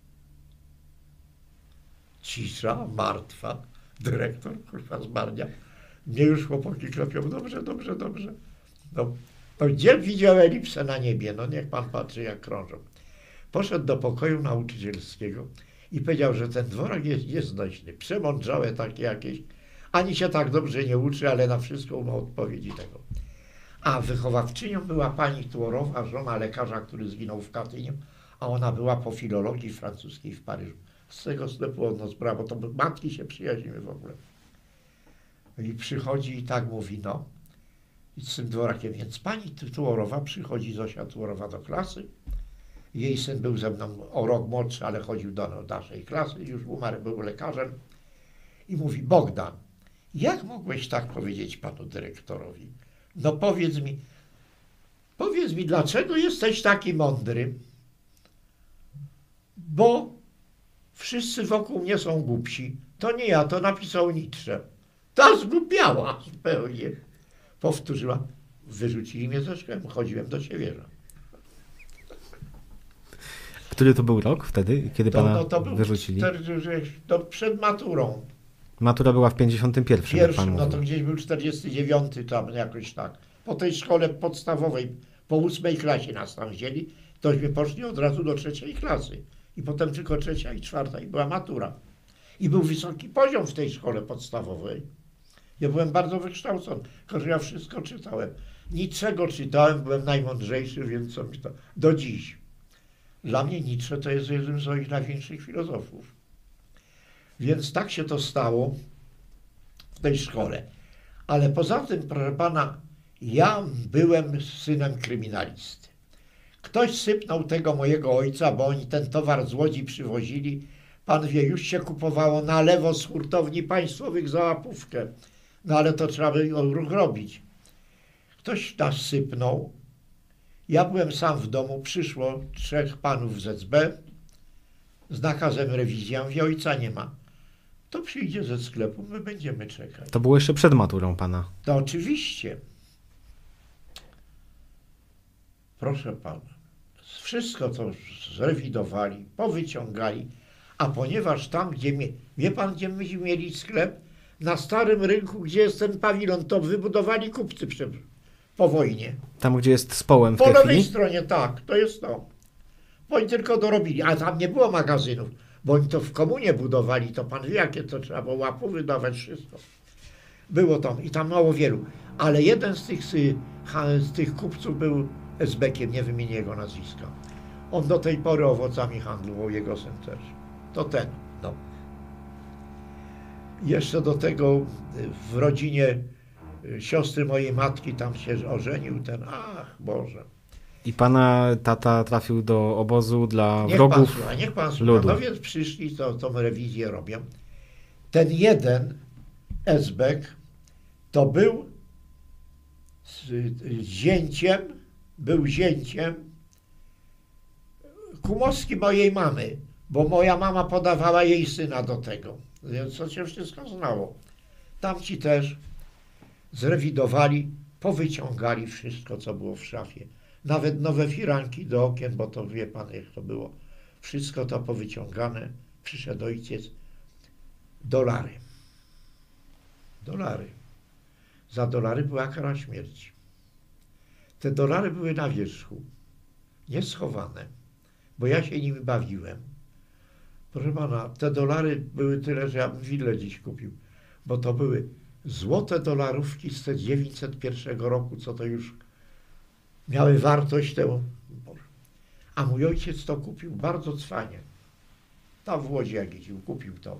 Cisza, martwa. Dyrektor, kurwa, zmarnia. Mnie już chłopaki klepią. Dobrze. No gdzie widział elipsę na niebie? No niech pan patrzy, jak krążą. Poszedł do pokoju nauczycielskiego i powiedział, że ten Dworak jest nieznośny, przemądrzałe takie jakieś. Ani się tak dobrze nie uczy, ale na wszystko ma odpowiedzi tego. A wychowawczynią była pani Tuorowa, żona lekarza, który zginął w Katyniu, a ona była po filologii francuskiej w Paryżu. Z tego sklepu od nas brawo, to matki się przyjaźnimy w ogóle. I przychodzi i tak mówi, no, i z tym Dworakiem, więc pani Tuorowa, przychodzi Zosia Tuorowa do klasy. Jej syn był ze mną o rok młodszy, ale chodził do naszej klasy, już umarł, był lekarzem. I mówi, Bogdan, jak mogłeś tak powiedzieć panu dyrektorowi? No powiedz mi, dlaczego jesteś taki mądry? Bo wszyscy wokół mnie są głupsi. To nie ja, to napisał Nietzsche. Ta zgłupiała zupełnie. Powtórzyła. Wyrzucili mnie ze szkoły, chodziłem do Siewierza. Który to był rok wtedy, kiedy pana to był wyrzucili? Przed maturą. Matura była w 51, jak pan No to mówił. gdzieś był 49 tam jakoś tak. Po tej szkole podstawowej, po 8 klasie nas tam wzięli, tośmy poszli od razu do 3 klasy. I potem tylko 3 i 4 i była matura. I był wysoki poziom w tej szkole podstawowej. Ja byłem bardzo wykształcony, tylko że ja wszystko czytałem. Niczego czytałem, byłem najmądrzejszy, więc co mi to... Do dziś. Dla mnie Nietzsche to jest jeden z moich największych filozofów. Więc tak się to stało w tej szkole. Ale poza tym, proszę pana, ja byłem synem kryminalisty. Ktoś sypnął tego mojego ojca, bo oni ten towar z Łodzi przywozili. Pan wie, już się kupowało na lewo z hurtowni państwowych za łapówkę. No ale to trzeba by ruch robić. Ktoś nas sypnął. Ja byłem sam w domu, przyszło 3 panów z SB z nakazem rewizji. Ja mówię, ojca nie ma. To przyjdzie ze sklepu, my będziemy czekać. To było jeszcze przed maturą pana. To oczywiście. Proszę pana, wszystko to zrewidowali, powyciągali, a ponieważ tam, wie pan, gdzie myśmy mieli sklep? Na Starym Rynku, gdzie jest ten pawilon, to wybudowali kupcy po wojnie. Tam, gdzie jest z Połem w Po tej lewej chwili? stronie, tak, to jest to. Bo oni tylko dorobili, a tam nie było magazynów, bo oni to w komunie budowali, to pan wie, jakie to trzeba było łapu wydawać, wszystko. Było tam i tam mało wielu. Ale jeden z tych kupców był esbekiem, nie wymienię jego nazwiska. On do tej pory owocami handlował, jego syn też. To ten, no. Jeszcze do tego w rodzinie siostry mojej matki tam się ożenił ten, ach Boże. I pana tata trafił do obozu dla Niech wrogów pan słucha. ludu. No więc przyszli, tą rewizję robią. Ten jeden esbek to był był zięciem kumowski mojej mamy, bo moja mama podawała jej syna do tego, więc to się wszystko znało. Tamci też zrewidowali, powyciągali wszystko, co było w szafie. Nawet nowe firanki do okien, bo to wie pan, jak to było. Wszystko to powyciągane. Przyszedł ojciec. $. Za $. Była kara śmierci. Te $. były na wierzchu, nie schowane, bo ja się nimi bawiłem. Proszę pana, te $. były tyle, że ja bym willę dziś kupił, bo to były złote dolarówki z 1901 roku, co to już miały wartość tę. A mój ojciec to kupił bardzo cwanie. Tam w Łodzi jak jeździł, kupił to.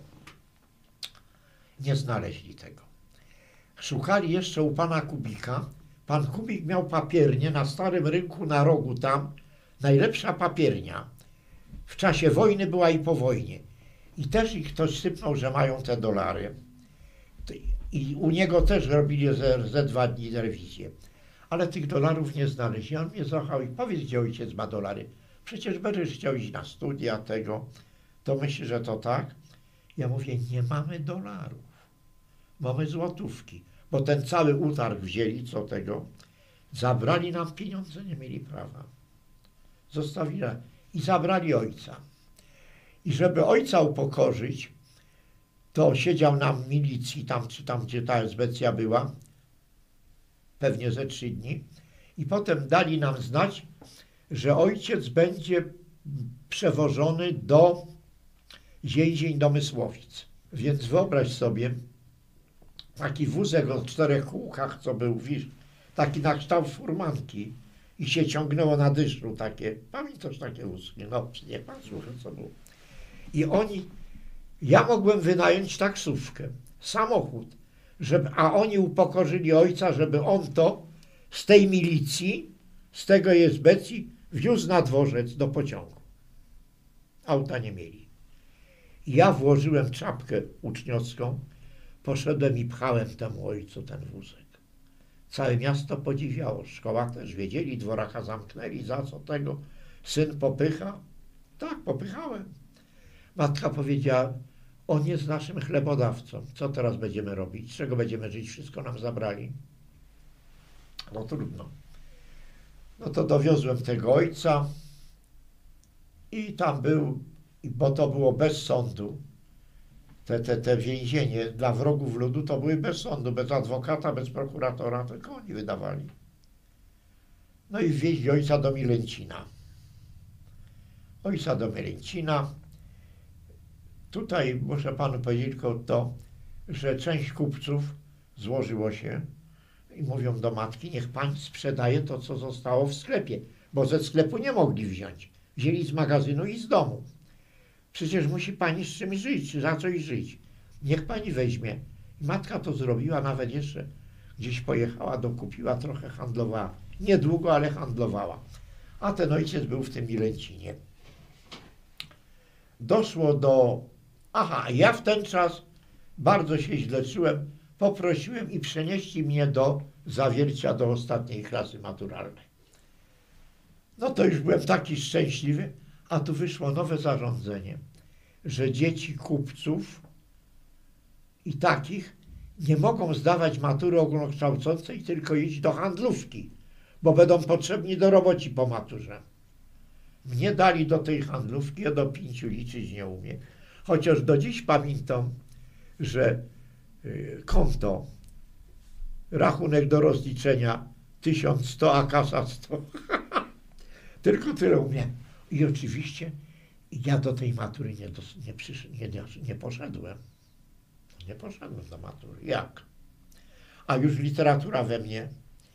Nie znaleźli tego. Szukali jeszcze u pana Kubika. Pan Kubik miał papiernię na Starym Rynku na rogu tam. Najlepsza papiernia. W czasie wojny była i po wojnie. I też ich ktoś sypnął, że mają te $. I u niego też robili ze 2 dni rewizję. Ale tych $. nie znaleźli. On mnie zachał i powiedz, gdzie ojciec ma $. Przecież będziesz chciał iść na studia tego. To myśli, że to tak? Ja mówię, nie mamy $. Mamy złotówki. Bo ten cały utarg wzięli, co tego. Zabrali nam pieniądze, nie mieli prawa. Zostawili i zabrali ojca. I żeby ojca upokorzyć, to siedział na milicji, tam czy tam, gdzie ta esbecja była, pewnie ze 3 dni. I potem dali nam znać, że ojciec będzie przewożony do więzień do Mysłowic. Więc wyobraź sobie, taki wózek o 4 kółkach, co był, wiesz, taki na kształt furmanki i się ciągnęło na dyszlu takie, pamiętasz takie wózki? No, nie pan słucha, co było. I ja mogłem wynająć taksówkę, samochód, a oni upokorzyli ojca, żeby on to z tej milicji, z tego esbecji wiózł na dworzec do pociągu. Auta nie mieli. I ja włożyłem czapkę uczniowską, poszedłem i pchałem temu ojcu ten wózek. Całe miasto podziwiało, szkoła też wiedzieli, dworaka zamknęli, za co tego. Syn popycha? Tak, popychałem. Matka powiedziała, on jest naszym chlebodawcą. Co teraz będziemy robić? Z czego będziemy żyć? Wszystko nam zabrali. No trudno. No to dowiozłem tego ojca i tam był, bo to było bez sądu. Te więzienie dla wrogów ludu to były bez sądu, bez adwokata, bez prokuratora, tylko oni wydawali. No i wwieźli ojca do Milęcina. Ojca do Milęcina. Tutaj muszę panu powiedzieć tylko to, że część kupców złożyło się i mówią do matki, niech pani sprzedaje to, co zostało w sklepie, bo ze sklepu nie mogli wziąć. Wzięli z magazynu i z domu. Przecież musi pani z czymś żyć, za coś żyć. Niech pani weźmie. I matka to zrobiła, nawet jeszcze gdzieś pojechała, dokupiła, trochę handlowała. Niedługo, ale handlowała. A ten ojciec był w tym Milęcinie. Doszło do... Aha, ja w ten czas bardzo się źle czułem. Poprosiłem i przenieśli mnie do Zawiercia, do ostatniej klasy maturalnej. No to już byłem taki szczęśliwy, a tu wyszło nowe zarządzenie, że dzieci kupców i takich nie mogą zdawać matury ogólnokształcącej, tylko iść do handlówki, bo będą potrzebni do roboci po maturze. Mnie dali do tej handlówki, ja do 5 liczyć nie umiem. Chociaż do dziś pamiętam, że konto, rachunek do rozliczenia 1100, a kasa 100. Tylko tyle umiem. I oczywiście ja do tej matury nie poszedłem. Nie poszedłem do matury. Jak? A już literatura we mnie.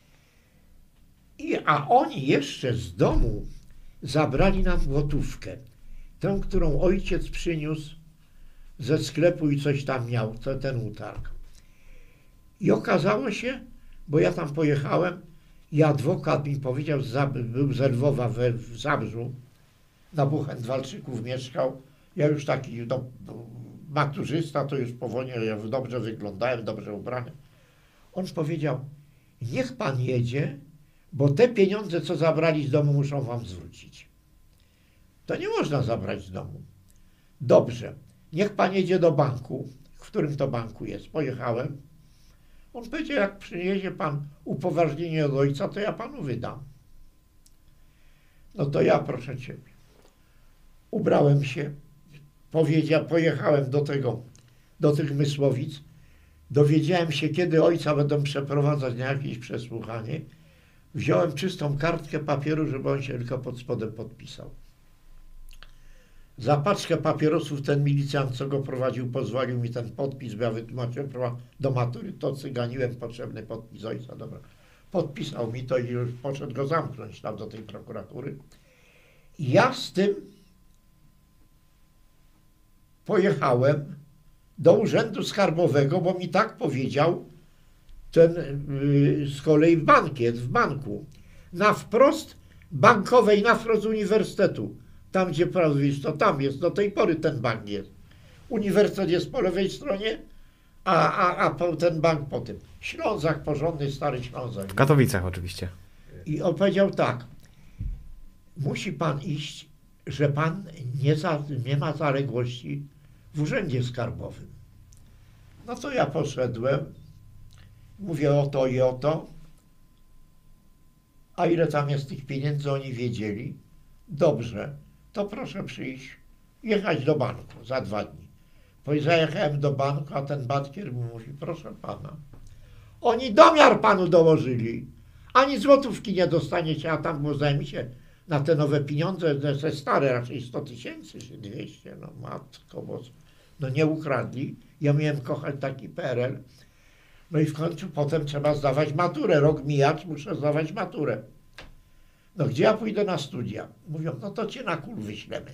A oni jeszcze z domu zabrali nam gotówkę. Tę, którą ojciec przyniósł ze sklepu i coś tam miał, ten utarg. I okazało się, bo ja tam pojechałem i adwokat mi powiedział, był z Lwowa w Zabrzu, na Buchenwaldczyków mieszkał. Ja już taki maturzysta, to już powoli, ja dobrze wyglądałem, dobrze ubrany. On powiedział, niech pan jedzie, bo te pieniądze, co zabrali z domu, muszą wam zwrócić. To nie można zabrać z domu. Dobrze, niech pan jedzie do banku, w którym to banku jest. Pojechałem. On powiedział, jak przyjedzie pan upoważnienie od ojca, to ja panu wydam. No to ja, proszę ciebie. Ubrałem się, pojechałem do tych Mysłowic. Dowiedziałem się, kiedy ojca będą przeprowadzać na jakieś przesłuchanie. Wziąłem czystą kartkę papieru, żeby on się tylko pod spodem podpisał. Za paczkę papierosów ten milicjant, co go prowadził, pozwolił mi ten podpis, bo ja wytłumaczyłem do matury, to cyganiłem potrzebny podpis ojca. Dobra. Podpisał mi to i już poszedł go zamknąć tam do tej prokuratury. I ja z tym pojechałem do Urzędu Skarbowego, bo mi tak powiedział ten z kolei bankiet w banku. Na wprost bankowej, na wprost uniwersytetu. Tam, gdzie prawisz, to tam jest. Do tej pory ten bank jest. Uniwersytet jest po lewej stronie, a ten bank po tym. Ślązak, porządny, stary Ślązak. W Katowicach oczywiście. I on powiedział tak, musi pan iść, że pan nie ma zaległości w urzędzie skarbowym. No to ja poszedłem, mówię o to i o to, a ile tam jest tych pieniędzy, oni wiedzieli. Dobrze, to proszę przyjść, jechać do banku za 2 dni. Zajechałem do banku, a ten bankier mi mówi, proszę pana, oni domiar panu dołożyli, ani złotówki nie dostaniecie, a tam było zajmijcie na te nowe pieniądze, te stare raczej 100 000 czy 200, no matko, bo no nie ukradli. Ja miałem kochać taki PRL. No i w końcu potem trzeba zdawać maturę, rok mijać, muszę zdawać maturę. No gdzie ja pójdę na studia? Mówią, no to cię na KUL wyślemy.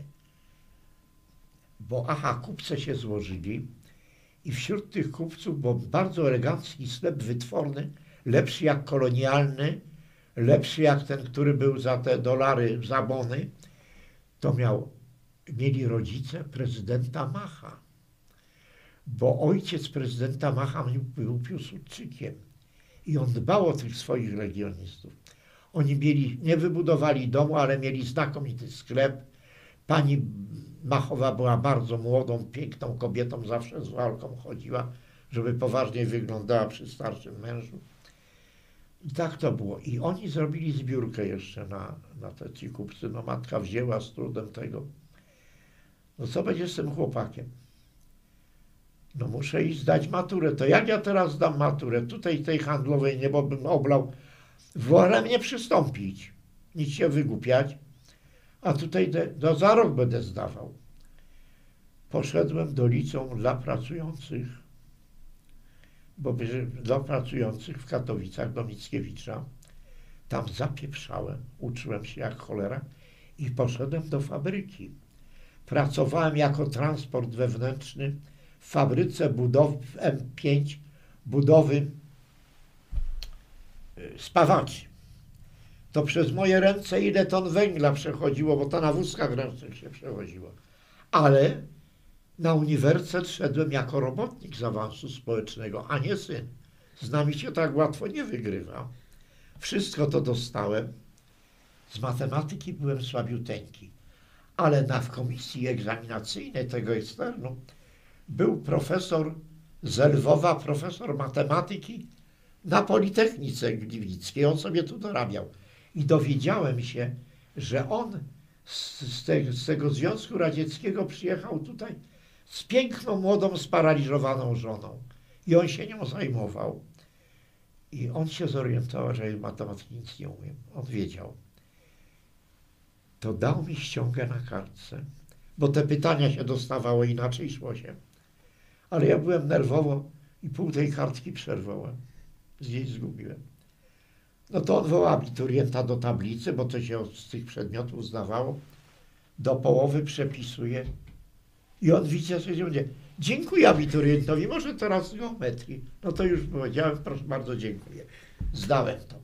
Bo kupcy się złożyli i wśród tych kupców był bardzo elegancki sklep wytworny, lepszy jak kolonialny, lepszy jak ten, który był za te dolary, za bony. To mieli rodzice prezydenta Macha. Bo ojciec prezydenta Macha był Piłsudczykiem i on dbał o tych swoich legionistów. Oni nie wybudowali domu, ale mieli znakomity sklep. Pani Machowa była bardzo młodą, piękną kobietą, zawsze z walką chodziła, żeby poważnie wyglądała przy starszym mężu. tak to było. I oni zrobili zbiórkę jeszcze na te ci kupcy. No matka wzięła z trudem tego. No co będzie z tym chłopakiem? No muszę iść zdać maturę. To jak ja teraz zdam maturę? Tutaj tej handlowej nie, bo bym oblał. Wolę nie przystąpić. Nic się wygłupiać. A tutaj za rok będę zdawał. Poszedłem do liceum dla pracujących, bo dla pracujących w Katowicach do Mickiewicza. Tam zapieprzałem, uczyłem się jak cholera i poszedłem do fabryki. Pracowałem jako transport wewnętrzny w fabryce budowy M5, budowy spawaczy. To przez moje ręce ile ton węgla przechodziło, bo to na wózkach ręcznych się przechodziło. Ale na uniwersytet szedłem jako robotnik z awansu społecznego, a nie syn. Z nami się tak łatwo nie wygrywa. Wszystko to dostałem. Z matematyki byłem słabiuteńki. Ale w komisji egzaminacyjnej tego eksternu był profesor z Lwowa, profesor matematyki na Politechnice Gliwickiej. On sobie tu dorabiał. I dowiedziałem się, że on z tego Związku Radzieckiego przyjechał tutaj z piękną, młodą, sparaliżowaną żoną. I on się nią zajmował. I on się zorientował, że matematyki nic nie umiem. On wiedział. To dał mi ściągę na kartce, bo te pytania się dostawało, inaczej szło się. Ale ja byłem nerwowo i pół tej kartki przerwałem. Gdzieś zgubiłem. No to on wołał abiturienta do tablicy, bo to się z tych przedmiotów zdawało. Do połowy przepisuje. I on widzi, że się będzie. Dziękuję abiturientowi, może teraz z geometrii. No to już powiedziałem, proszę bardzo, dziękuję. Zdałem to.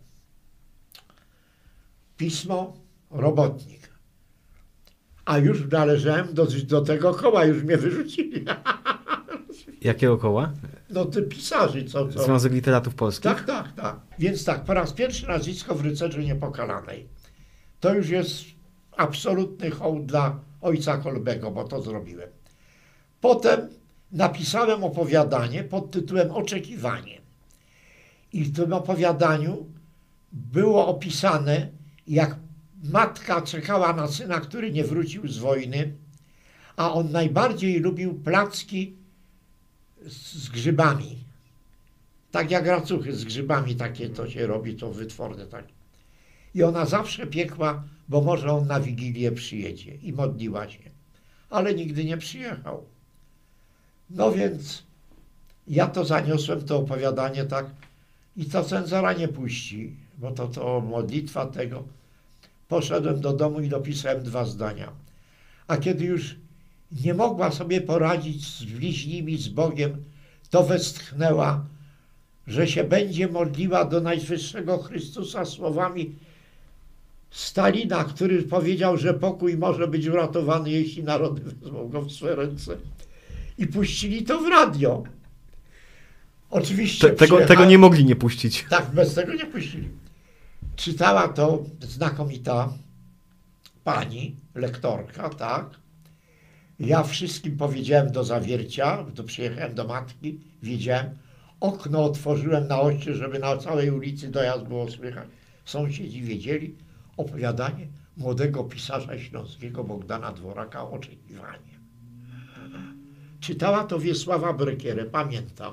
Pismo, robotnik. A już należałem do tego koła, już mnie wyrzucili. Jakiego koła? No ty pisarzy, co? Związek Literatów Polskich? Tak. Więc tak, po raz pierwszy nazwisko w Rycerzu Niepokalanej. To już jest absolutny hołd dla ojca Kolbego, bo to zrobiłem. Potem napisałem opowiadanie pod tytułem Oczekiwanie. I w tym opowiadaniu było opisane, jak matka czekała na syna, który nie wrócił z wojny, a on najbardziej lubił placki z grzybami. Tak jak racuchy z grzybami, takie to się robi, to wytworne takie. I ona zawsze piekła, bo może on na Wigilię przyjedzie. I modliła się. Ale nigdy nie przyjechał. No więc ja to zaniosłem, to opowiadanie tak, i to cenzora nie puści, bo to modlitwa tego. Poszedłem do domu i dopisałem 2 zdania. A kiedy już nie mogła sobie poradzić z bliźnimi, z Bogiem, to westchnęła, że się będzie modliła do Najwyższego Chrystusa słowami Stalina, który powiedział, że pokój może być uratowany, jeśli narody wezmą go w swe ręce. I puścili to w radio. Oczywiście tego nie mogli nie puścić. Tak, bez tego nie puścili. Czytała to znakomita pani, lektorka, tak. Ja wszystkim powiedziałem do zawiercia, to przyjechałem do matki, wiedziałem, okno otworzyłem na oście, żeby na całej ulicy dojazd było słychać. Sąsiedzi wiedzieli, opowiadanie młodego pisarza śląskiego Bogdana Dworaka Oczekiwanie. Czytała to Wiesława Brekierę, pamiętam.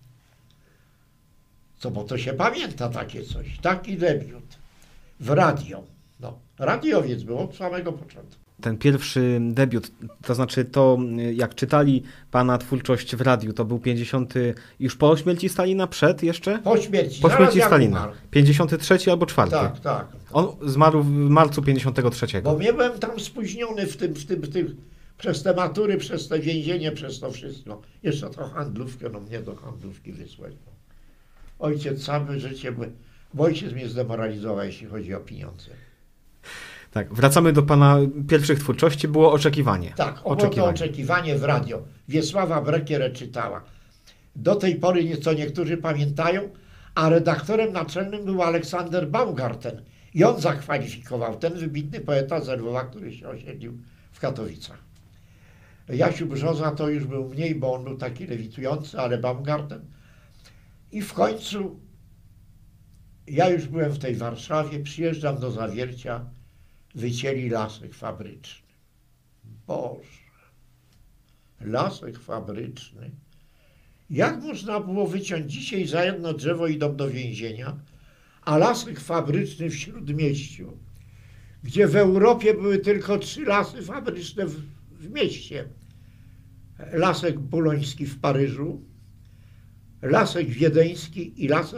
Bo to się pamięta takie coś, taki debiut w radio. No, radiowiec był od samego początku. Ten pierwszy debiut, to znaczy to, jak czytali pana twórczość w radiu, to był 50, już po śmierci Stalina, przed jeszcze? Po śmierci. Po śmierci Stalina. 53 albo 4. Tak. On zmarł w marcu 53. Bo ja byłem tam spóźniony w tym, przez te matury, przez te więzienie, przez to wszystko. Jeszcze to handlówkę, no mnie do handlówki wysłać. Ojciec całe życie, bo ojciec mnie zdemoralizował, jeśli chodzi o pieniądze. Tak, wracamy do pana pierwszych twórczości, było Oczekiwanie. Tak, oczekiwanie w radio. Wiesława Brekierę czytała. Do tej pory, co niektórzy pamiętają, a redaktorem naczelnym był Aleksander Baumgarten. I on zakwalifikował, ten wybitny poeta z Lwowa, który się osiedlił w Katowicach. Jasiu Brzoza to już był mniej, bo on był taki lewitujący, ale Baumgarten. I w końcu Ja już byłem w tej Warszawie, przyjeżdżam do Zawiercia, wycięli lasek fabryczny. Boże, lasek fabryczny. Jak można było wyciąć dzisiaj za jedno drzewo idą do więzienia, a lasek fabryczny w Śródmieściu, gdzie w Europie były tylko 3 lasy fabryczne w mieście. Lasek boloński w Paryżu, lasek wiedeński i las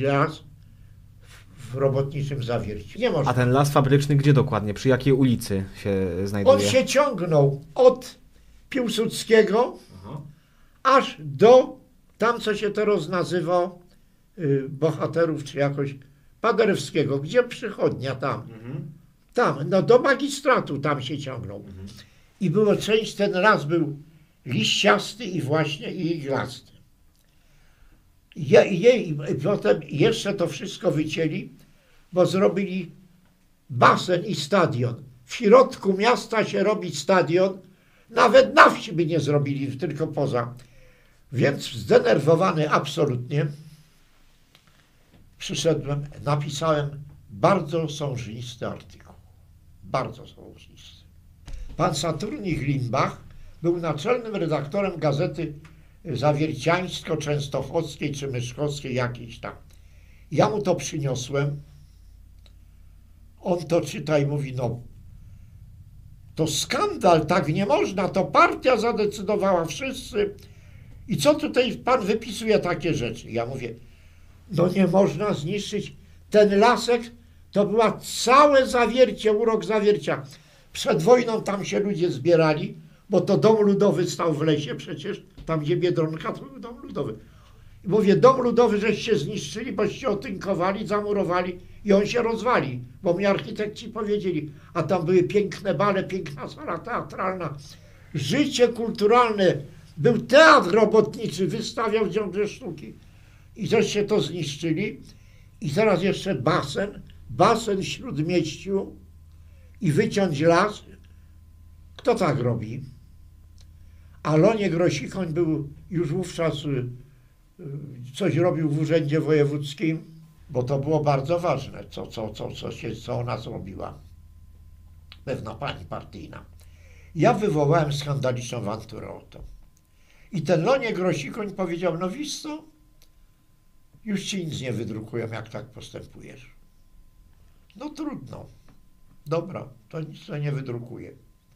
w robotniczym Zawierciu. Nie można. A ten las fabryczny gdzie dokładnie? Przy jakiej ulicy się znajduje? On się ciągnął od Piłsudskiego aż do tam, co się teraz nazywa Bohaterów, czy jakoś Paderewskiego, gdzie przychodnia tam. Tam, no do magistratu tam się ciągnął. I było część, ten las był liściasty i właśnie i iglasty. I potem jeszcze to wszystko wycięli, bo zrobili basen i stadion. W środku miasta się robi stadion, nawet na wsi by nie zrobili, tylko poza. Więc zdenerwowany absolutnie przyszedłem, napisałem bardzo sążnisty artykuł. Bardzo sążnisty. Pan Saturni Glimbach był naczelnym redaktorem gazety zawierciańsko-częstochowskiej czy myszkowskiej jakiejś tam. Ja mu to przyniosłem. On to czyta i mówi, no to skandal, tak nie można, to partia zadecydowała, wszyscy. I co tutaj pan wypisuje takie rzeczy? Ja mówię, no nie można zniszczyć. Ten lasek to była całe Zawiercie, urok Zawiercia. Przed wojną tam się ludzie zbierali, bo to dom ludowy stał w lesie przecież, tam gdzie Biedronka, to był dom ludowy. I mówię, dom ludowy żeście zniszczyli, boście otynkowali, zamurowali i on się rozwali, bo mi architekci powiedzieli, a tam były piękne bale, piękna sala teatralna, życie kulturalne, był teatr robotniczy, wystawiał ciągle sztuki i żeście to zniszczyli i teraz jeszcze basen w Śródmieściu i wyciąć las. Kto tak robi? A Loniek Rosikoń był już wówczas, coś robił w urzędzie wojewódzkim, bo to było bardzo ważne, co ona zrobiła. Pewna pani partyjna. Ja wywołałem skandaliczną awanturę o to. I ten Loniek Rosikoń powiedział, no wiesz co, już ci nic nie wydrukują, jak tak postępujesz. No trudno. Dobra, to nic to nie wydrukuje.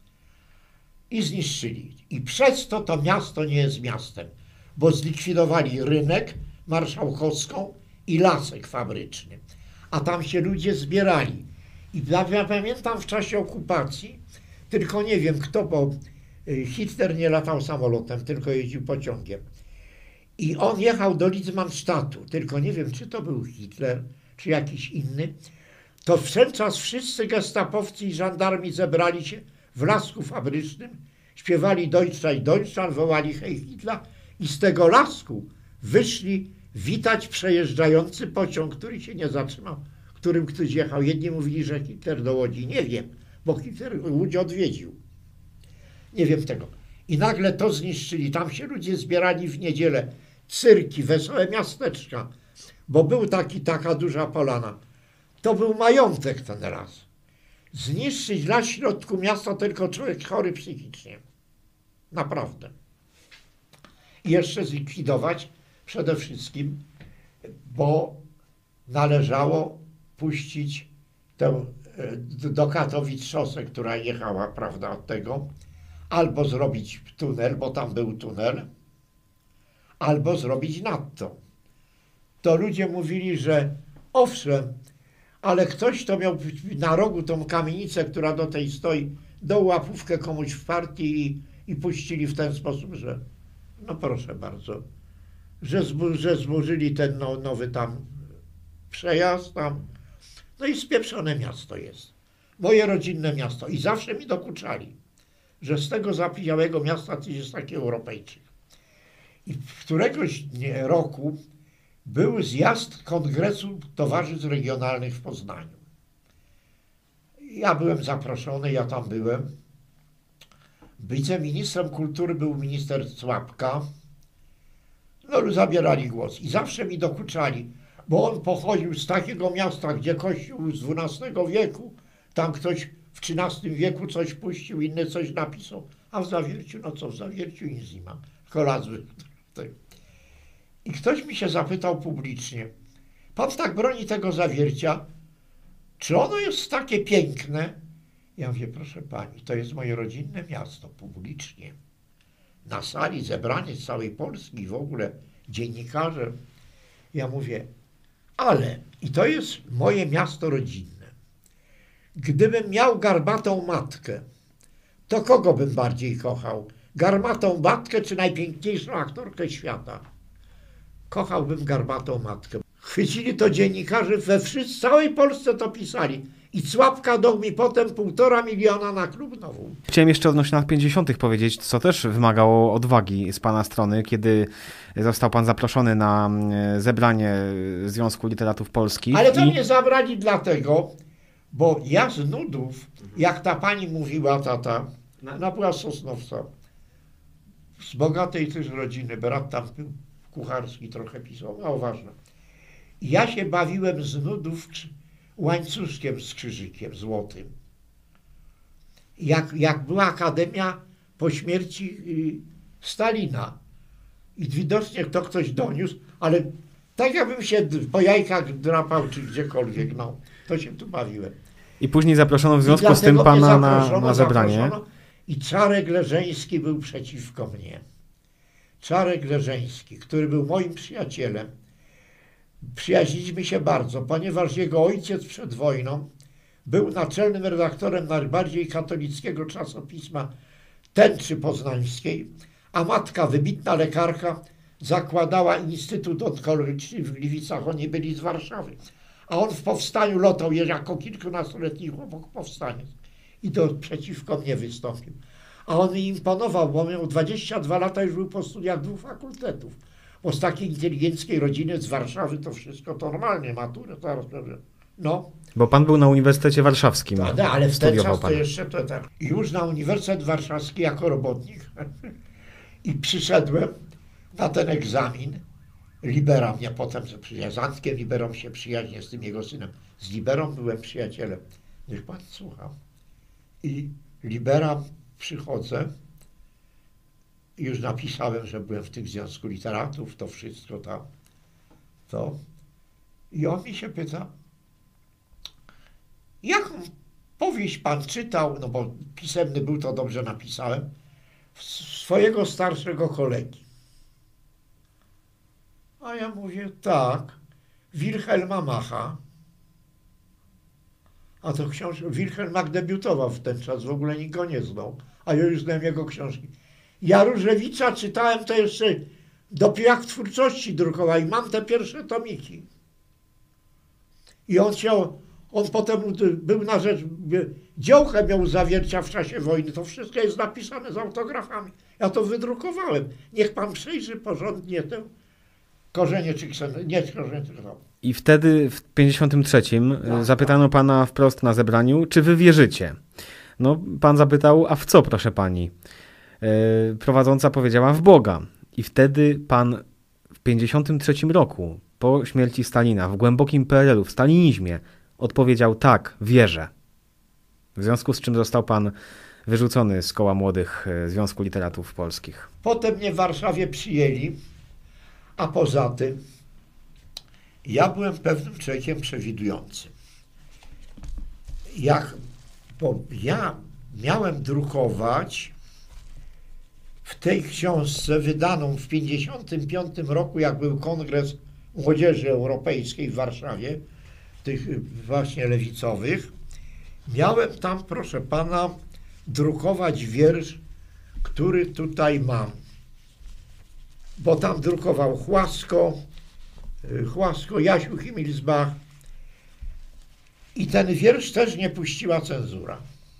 I zniszczyli. I przez to miasto nie jest miastem, bo zlikwidowali rynek, Marszałkowską i lasek fabryczny. A tam się ludzie zbierali. I ja pamiętam w czasie okupacji, tylko nie wiem kto, bo Hitler nie latał samolotem, tylko jeździł pociągiem. I on jechał do Litzmannstadtu, tylko nie wiem, czy to był Hitler, czy jakiś inny. To w ten czas wszyscy gestapowcy i żandarmi zebrali się w lasku fabrycznym, śpiewali Deutschland, Deutschland, wołali Hej Hitler i z tego lasku wyszli witać przejeżdżający pociąg, który się nie zatrzymał, którym ktoś jechał. Jedni mówili, że Hitler do Łodzi. Nie wiem, bo Hitler Łódź odwiedził. Nie wiem tego. I nagle to zniszczyli. Tam się ludzie zbierali w niedzielę. Cyrki, wesołe miasteczka, bo był taka duża polana. To był majątek ten las. Zniszczyć las w środku miasta tylko człowiek chory psychicznie. Naprawdę. I jeszcze zlikwidować przede wszystkim, bo należało puścić tę do Katowic szosę, która jechała, prawda, od tego, albo zrobić tunel, bo tam był tunel, albo zrobić nadto. To ludzie mówili, że owszem, ale ktoś to miał na rogu tą kamienicę, która do tej stoi, dał łapówkę komuś w partii i puścili w ten sposób, że no proszę bardzo, że zburzyli ten nowy tam przejazd tam. No i spieprzone miasto jest. Moje rodzinne miasto. I zawsze mi dokuczali, że z tego zapiziałego miasta ty jest taki Europejczyk. I któregoś roku był zjazd Kongresu Towarzystw Regionalnych w Poznaniu. Ja byłem zaproszony, ja tam byłem. Wiceministrem kultury był minister Cłapka. No zabierali głos i zawsze mi dokuczali, bo on pochodził z takiego miasta, gdzie kościół z XII wieku, tam ktoś w XIII wieku coś puścił, inny coś napisał, a w Zawierciu, no co w Zawierciu nic nie ma, kolazły. I ktoś mi się zapytał publicznie, pan tak broni tego Zawiercia, czy ono jest takie piękne? Ja mówię, proszę pani, to jest moje rodzinne miasto, publicznie. Na sali zebrani z całej Polski, w ogóle dziennikarze. Ja mówię, ale, i to jest moje miasto rodzinne, gdybym miał garbatą matkę, to kogo bym bardziej kochał? Garbatą matkę czy najpiękniejszą aktorkę świata? Kochałbym garbatą matkę. Chwycili to dziennikarze w całej Polsce to pisali. I Cłapka dał mi potem 1,5 miliona na klub Nową. Chciałem jeszcze odnośnie lat 50. powiedzieć, co też wymagało odwagi z pana strony, kiedy został pan zaproszony na zebranie Związku Literatów Polskich. Ale to mnie zabrali dlatego, bo ja z nudów, jak ta pani mówiła, tata, ona była z Sosnowca, z bogatej też rodziny, brat tam był kucharski, trochę pisał, no ważne. Ja się bawiłem z nudów łańcuszkiem z krzyżykiem złotym. Jak była akademia po śmierci Stalina i widocznie to ktoś doniósł, ale tak jakbym się po jajkach drapał czy gdziekolwiek, no, to się tu bawiłem. I później zaproszono w związku z tym pana na zebranie. I Czarek Leżeński był przeciwko mnie. Czarek Leżeński, który był moim przyjacielem. Przyjaźniliśmy się bardzo, ponieważ jego ojciec przed wojną był naczelnym redaktorem najbardziej katolickiego czasopisma Tęczy Poznańskiej, a matka, wybitna lekarka, zakładała Instytut Onkologiczny w Gliwicach. Oni byli z Warszawy. A on w powstaniu lotał jako kilkunastoletni chłopak powstaniec. I to przeciwko mnie wystąpił. A on mi imponował, bo miał 22 lata, już był po studiach 2 fakultetów. Bo z takiej inteligenckiej rodziny z Warszawy to wszystko to normalnie, maturę, zaraz no. Bo pan był na Uniwersytecie Warszawskim. Tak, ale w ten czas to jeszcze to tak. Już na Uniwersytet Warszawski jako robotnik i przyszedłem na ten egzamin. Libera mnie potem, z Antkiem Liberą się przyjaźnię, z tym jego synem. Z Liberą byłem przyjacielem. Niech pan słucha. I Libera przychodzę. Już napisałem, że byłem w tym Związku Literatów, to wszystko tam. To. I on mi się pyta, jaką powieść pan czytał, no bo pisemny był, to dobrze napisałem, swojego starszego kolegi. A ja mówię, tak, Wilhelma Macha. A to książka, Wilhelm Mach debiutował w ten czas, w ogóle nikt go nie znał, a ja już znałem jego książki. Ja Różewicza czytałem to jeszcze dopiero jak w twórczości drukował i mam te pierwsze tomiki. I on potem był na rzecz, działkę miał Zawiercia w czasie wojny, to wszystko jest napisane z autografami. Ja to wydrukowałem. Niech pan przejrzy porządnie tę Korzenie czy nie Korzenie, tylko. I wtedy w 53 zapytano pana wprost na zebraniu, czy wy wierzycie? No, pan zapytał, a w co, proszę pani? Prowadząca powiedziała, w Boga. I wtedy pan w 53 roku, po śmierci Stalina, w głębokim PRL-u, w stalinizmie, odpowiedział, tak, wierzę. W związku z czym został pan wyrzucony z koła młodych Związku Literatów Polskich. Potem mnie w Warszawie przyjęli, a poza tym ja byłem pewnym człowiekiem przewidującym. Bo ja miałem drukować w tej książce wydaną w 1955 roku, jak był Kongres Młodzieży Europejskiej w Warszawie, tych właśnie lewicowych, miałem tam, proszę pana, drukować wiersz, który tutaj mam. Bo tam drukował Chłasko, Jasiu Himmelsbach i ten wiersz też nie puściła cenzura.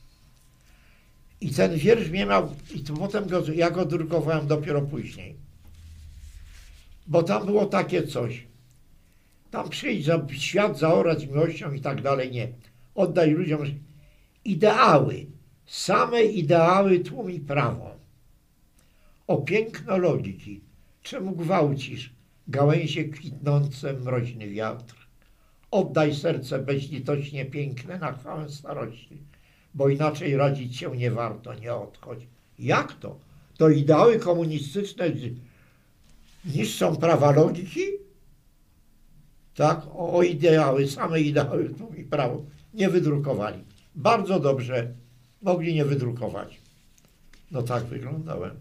I ten wiersz mnie miał, i to potem ja go drukowałem dopiero później. Bo tam było takie coś. Tam przyjdź, świat zaorać miłością i tak dalej, nie. Oddaj ludziom ideały, same ideały tłumi prawo. O piękno logiki, czemu gwałcisz gałęzie kwitnące, mroźny wiatr. Oddaj serce bezlitośnie piękne na chwałę starości, bo inaczej radzić się nie warto, nie odchodź. Jak to? To ideały komunistyczne niszczą prawa logiki? Tak, o ideały, same ideały, tu i prawo, nie wydrukowali. Bardzo dobrze, mogli nie wydrukować. No tak wyglądałem.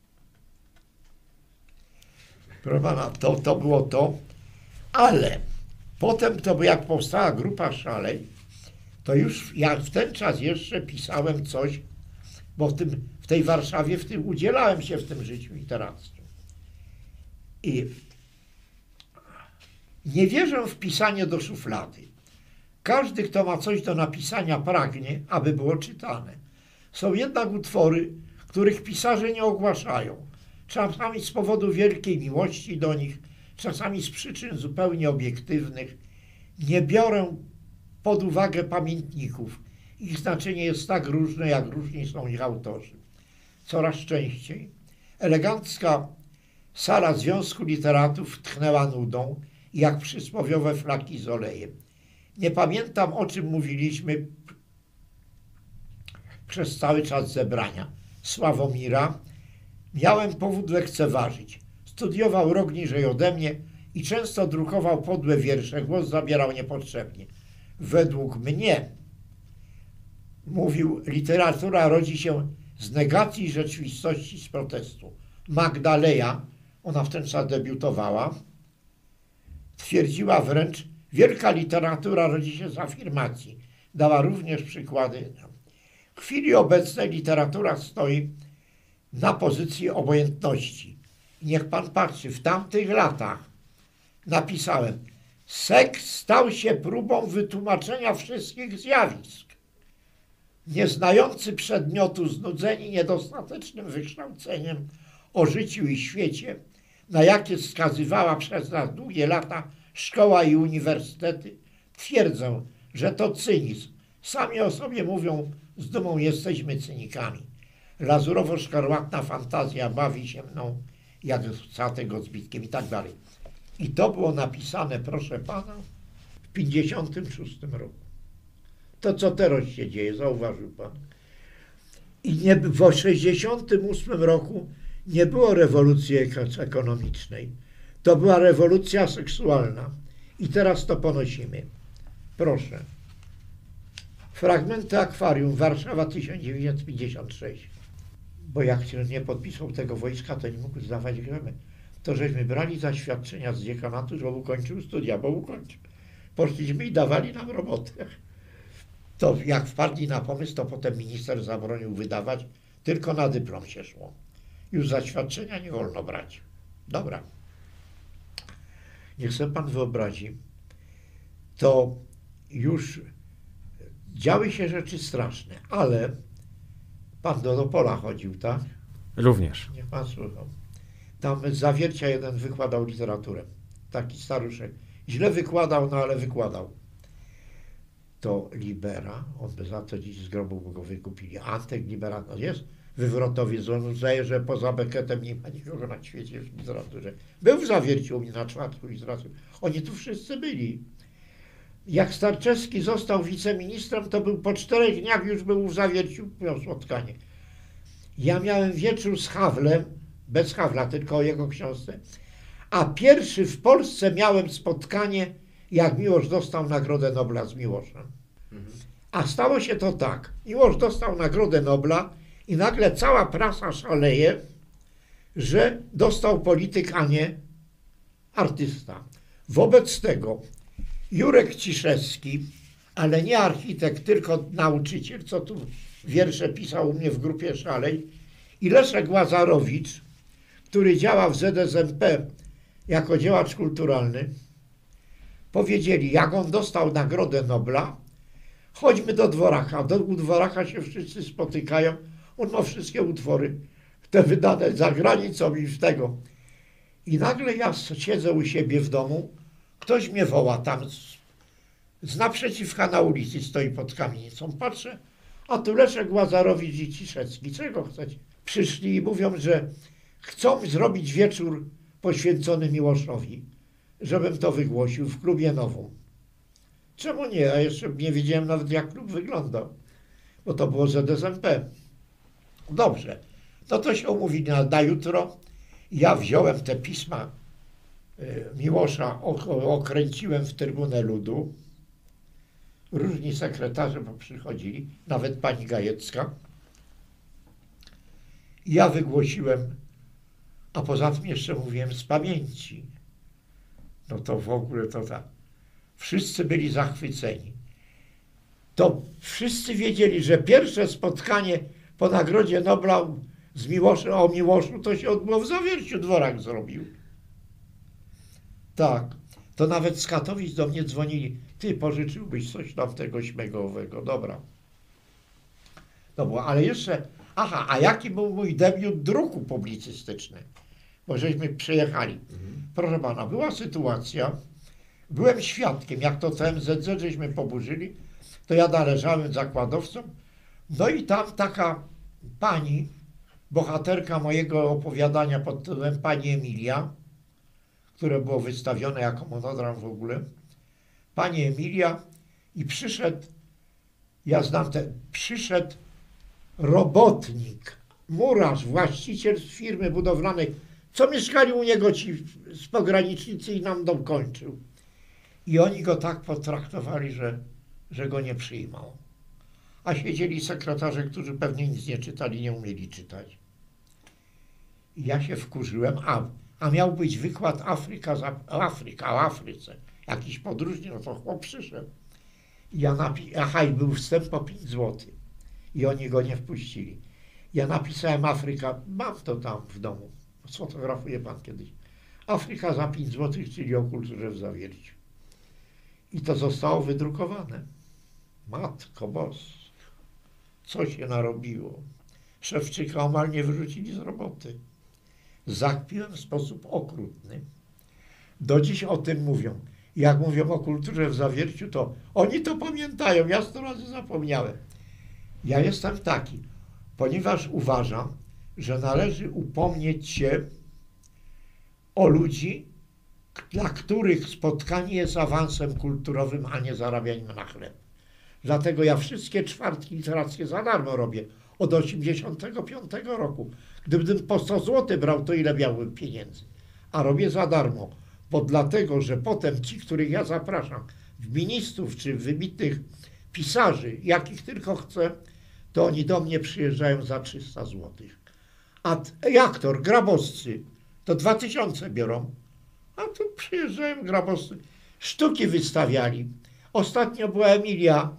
Proszę pana, to było to, ale potem to jak powstała Grupa Szalej, to już ja w ten czas jeszcze pisałem coś, bo w tej Warszawie udzielałem się w tym życiu literackim. I nie wierzę w pisanie do szuflady. Każdy, kto ma coś do napisania, pragnie, aby było czytane. Są jednak utwory, których pisarze nie ogłaszają. Czasami z powodu wielkiej miłości do nich, czasami z przyczyn zupełnie obiektywnych. Nie biorę pod uwagę pamiętników. Ich znaczenie jest tak różne, jak różni są ich autorzy. Coraz częściej elegancka sala Związku Literatów tchnęła nudą, jak przysłowiowe flaki z olejem. Nie pamiętam, o czym mówiliśmy przez cały czas zebrania. Sławomira miałem powód lekceważyć. Studiował rok niżej ode mnie i często drukował podłe wiersze, głos zabierał niepotrzebnie. Według mnie, mówił, literatura rodzi się z negacji rzeczywistości, z protestu. Magdaleja, ona w ten czas debiutowała, twierdziła wręcz, wielka literatura rodzi się z afirmacji. Dała również przykłady. W chwili obecnej literatura stoi na pozycji obojętności. Niech pan patrzy, w tamtych latach napisałem, seks stał się próbą wytłumaczenia wszystkich zjawisk. Nieznający przedmiotu, znudzeni niedostatecznym wykształceniem o życiu i świecie, na jakie wskazywała przez nas długie lata szkoła i uniwersytety, twierdzę, że to cynizm. Sami o sobie mówią, z dumą jesteśmy cynikami. Lazurowo-szkarłatna fantazja bawi się mną, jak statek odbitkiem i tak dalej. I to było napisane, proszę pana, w 1956 roku. To, co teraz się dzieje, zauważył pan. I w 1968 roku nie było rewolucji ekonomicznej. To była rewolucja seksualna. I teraz to ponosimy. Proszę. Fragmenty akwarium, Warszawa 1956. Bo jak się nie podpisał tego wojska, to nie mógł zdawać egzamin. To żeśmy brali zaświadczenia z dziekanatu, że ukończył studia, bo ukończył. Poszliśmy i dawali nam robotę. To jak wpadli na pomysł, to potem minister zabronił wydawać, tylko na dyplom się szło. Już zaświadczenia nie wolno brać. Dobra. Niech sobie pan wyobrazi, to już działy się rzeczy straszne, ale pan do Opola chodził, tak? Również. Niech pan słuchał. Tam z Zawiercia jeden wykładał literaturę. Taki staruszek. Źle wykładał, no ale wykładał. To Libera, on by za to dziś z grobu go wykupili. Antek Libera, no jest wywrotowiec, on uznaje, że poza Beckettem nie ma nikogo na świecie w literaturze. Był w Zawierciu u mnie na czwartku literatury. Oni tu wszyscy byli. Jak Starczewski został wiceministrem, to był po 4 dniach już był w Zawierciu, miał spotkanie. Ja miałem wieczór z Hawlem, bez Hawla, tylko o jego książce, a pierwszy w Polsce miałem spotkanie, jak Miłosz dostał Nagrodę Nobla z Miłoszem. A stało się to tak, Miłosz dostał Nagrodę Nobla i nagle cała prasa szaleje, że dostał polityk, a nie artysta. Wobec tego Jurek Ciszewski, ale nie architekt, tylko nauczyciel, co tu wiersze pisał u mnie w Grupie Szalej, i Leszek Łazarowicz, który działa w ZSMP jako działacz kulturalny, powiedzieli, jak on dostał Nagrodę Nobla, chodźmy do Dworaka. U Dworaka się wszyscy spotykają. On ma wszystkie utwory, te wydane za granicą i z tego. I nagle ja siedzę u siebie w domu, ktoś mnie woła tam z naprzeciwka na ulicy, stoi pod kamienicą. Patrzę, a tu Leszek Łazarowicz i Ciszewski. Czego chcecie? Przyszli i mówią, że chcą zrobić wieczór poświęcony Miłoszowi, żebym to wygłosił w klubie Nowum. Czemu nie? A jeszcze nie wiedziałem nawet, jak klub wygląda, bo to było ZSMP. Dobrze, no to się umówili na jutro. Ja wziąłem te pisma Miłosza, okręciłem w Trybunę Ludu. Różni sekretarze przychodzili, nawet pani Gajecka. Ja wygłosiłem, a poza tym jeszcze mówiłem z pamięci. No to w ogóle to tak. Wszyscy byli zachwyceni. To wszyscy wiedzieli, że pierwsze spotkanie po Nagrodzie Nobla z o Miłoszu to się odbyło w Zawierciu, Dworak zrobił. Tak, to nawet z Katowic do mnie dzwonili. Ty pożyczyłbyś coś tam tego śmegowego, dobra. No było, ale jeszcze, a jaki był mój debiut druku publicystyczny? Bo żeśmy przyjechali. Proszę pana, była sytuacja, byłem świadkiem, jak to CMZZ żeśmy poburzyli, to ja należałem zakładowcom, no i tam taka pani, bohaterka mojego opowiadania pod tytułem Pani Emilia, które było wystawione jako monodram w ogóle, Pani Emilia i przyszedł, przyszedł robotnik, murarz, właściciel firmy budowlanej, co mieszkali u niego ci z pogranicznicy i nam dom kończył. I oni go tak potraktowali, że go nie przyjmą. A siedzieli sekretarze, którzy pewnie nic nie czytali, nie umieli czytać. I ja się wkurzyłem, a miał być wykład Afryka o Afryce. Jakiś podróżny, no to chłop przyszedł. I ja i był wstęp po 5 zł. I oni go nie wpuścili. Ja napisałem Afryka, mam to tam w domu, sfotografuje pan kiedyś. Afryka za 5 zł, czyli o kulturze w Zawierciu. I to zostało wydrukowane. Matko Boska, co się narobiło. Szewczyka omal nie wyrzucili z roboty. Zakpiłem w sposób okrutny. Do dziś o tym mówią. Jak mówią o kulturze w Zawierciu, to oni to pamiętają. Ja 100 razy zapomniałem. Ja jestem taki, ponieważ uważam, że należy upomnieć się o ludzi, dla których spotkanie jest awansem kulturowym, a nie zarabianiem na chleb. Dlatego ja wszystkie czwartki literackie za darmo robię. Od 1985 roku. Gdybym po 100 zł brał, to ile miałbym pieniędzy? A robię za darmo, bo dlatego, że potem ci, których ja zapraszam, w ministrów czy wybitnych pisarzy, jakich tylko chcę, to oni do mnie przyjeżdżają za 300 zł. A aktor, grabowscy, to 2000 biorą, a tu przyjeżdżają grabowscy. Sztuki wystawiali. Ostatnio była Emilia,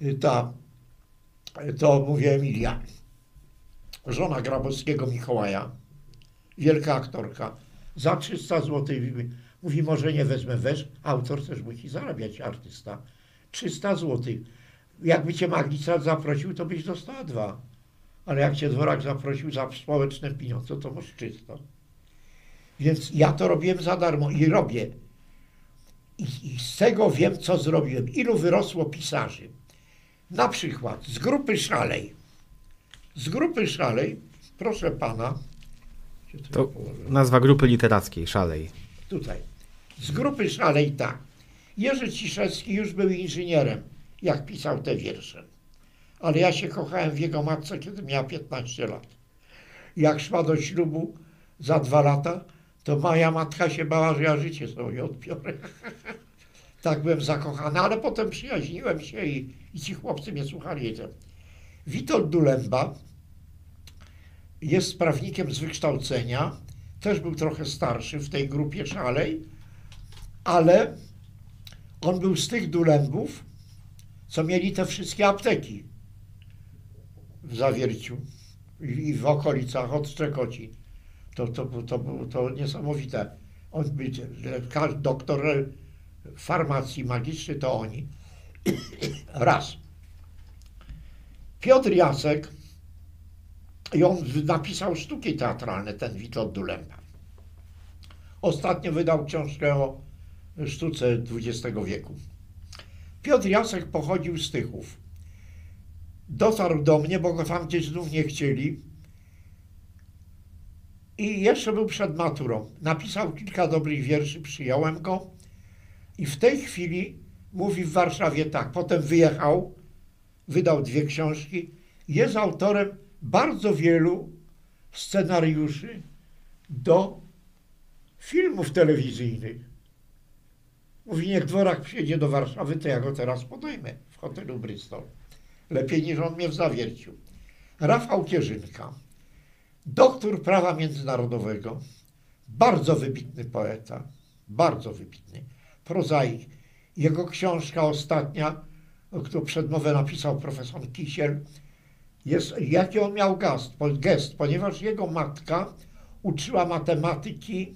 Emilia, żona Grabowskiego Mikołaja, wielka aktorka, za 300 zł. Mówi, może nie wezmę, weź, autor też musi zarabiać, artysta. 300 zł. Jakby cię magistrat zaprosił, to byś dostała 2. Ale jak cię Dworak zaprosił za społeczne pieniądze, to masz 300. Więc ja to robiłem za darmo i robię. I z tego wiem, co zrobiłem. Ilu wyrosło pisarzy. Na przykład z grupy Szalej. Z grupy Szalej, proszę pana. To nazwa grupy literackiej, Szalej. Tutaj. Z grupy Szalej tak. Jerzy Ciszewski już był inżynierem, jak pisał te wiersze. Ale ja się kochałem w jego matce, kiedy miała 15 lat. Jak szła do ślubu za 2 lata, to moja matka się bała, że ja życie sobie odbiorę. Tak byłem zakochany, ale potem przyjaźniłem się i ci chłopcy mnie słuchali. Witold Dulemba jest prawnikiem z wykształcenia, też był trochę starszy w tej grupie Szalej, ale on był z tych Dulembów, co mieli te wszystkie apteki w Zawierciu i w okolicach od Szczekoci. To niesamowite. On był doktor farmacji magiczny, to oni. Raz. Piotr Jacek, i on napisał sztuki teatralne, ten Witold Dulemba. Ostatnio wydał książkę o sztuce XX wieku. Piotr Jacek pochodził z Tychów. Dotarł do mnie, bo go tam gdzieś znów nie chcieli. I jeszcze był przed maturą. Napisał kilka dobrych wierszy, przyjąłem go i w tej chwili mówi w Warszawie tak. Potem wyjechał, wydał 2 książki. Jest autorem bardzo wielu scenariuszy do filmów telewizyjnych. Mówi, niech Dworak przyjedzie do Warszawy, to ja go teraz podejmę w hotelu Bristol. Lepiej niż on mnie w Zawierciu. Rafał Kierzynka, doktor prawa międzynarodowego, bardzo wybitny poeta, bardzo wybitny, prozaik. Jego książka ostatnia, którą przedmowę napisał profesor Kisiel, jest, jaki on miał gest, ponieważ jego matka uczyła matematyki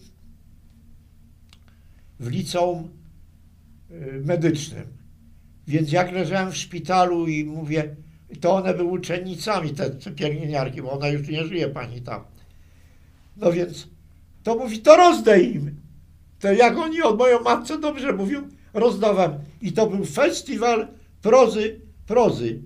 w liceum medycznym. Więc jak leżałem w szpitalu i mówię, to one były uczennicami, te pielęgniarki, bo ona już nie żyje, pani tam. No więc to mówi, to rozdaj im. To jak oni o mojej matce dobrze mówią, rozdawałem. I to był festiwal prozy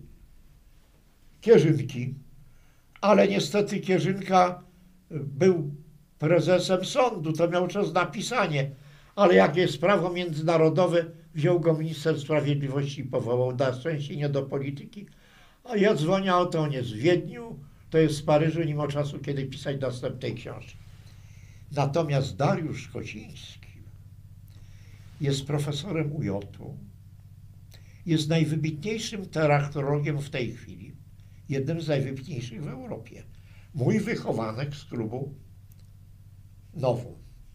Kierzynki. Ale niestety Kierzynka był prezesem sądu, to miał czas na pisanie. Ale jak jest prawo międzynarodowe, wziął go minister sprawiedliwości i powołał, na szczęście nie do polityki. A ja dzwonię o to, on jest w Wiedniu, to jest w Paryżu, nie ma czasu, kiedy pisać następnej książki. Natomiast Dariusz Kociński jest profesorem UJ-u, jest najwybitniejszym teratologiem w tej chwili, jednym z najwybitniejszych w Europie. Mój wychowanek z klubu Novum.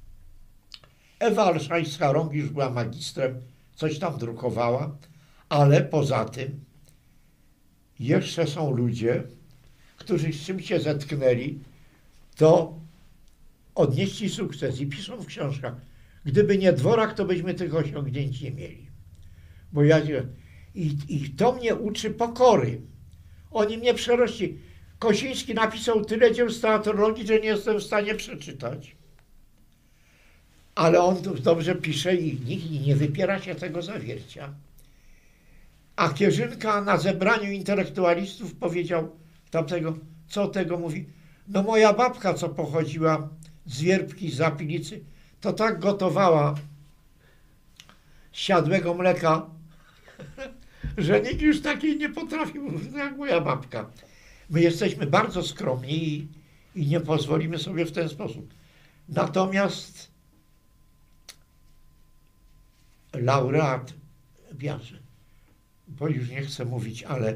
Ewa Olszańska-Rągisz była magistrem, coś tam drukowała, ale poza tym jeszcze są ludzie, którzy z czym się zetknęli, to odnieśli sukces i piszą w książkach. Gdyby nie Dworak, to byśmy tych osiągnięć nie mieli. Bo I to mnie uczy pokory. Oni mnie przerośli. Kosiński napisał tyle dzieł z teatrologii, że nie jestem w stanie przeczytać. Ale on dobrze pisze i nikt nie wypiera się tego Zawiercia. A Kierzynka na zebraniu intelektualistów powiedział tamtego, co tego mówi? No moja babka, co pochodziła z Wierbki, z Zapilicy, to tak gotowała siadłego mleka, że nikt już takiej nie potrafił jak moja babka. My jesteśmy bardzo skromni i nie pozwolimy sobie w ten sposób. Natomiast laureat, bo już nie chcę mówić, ale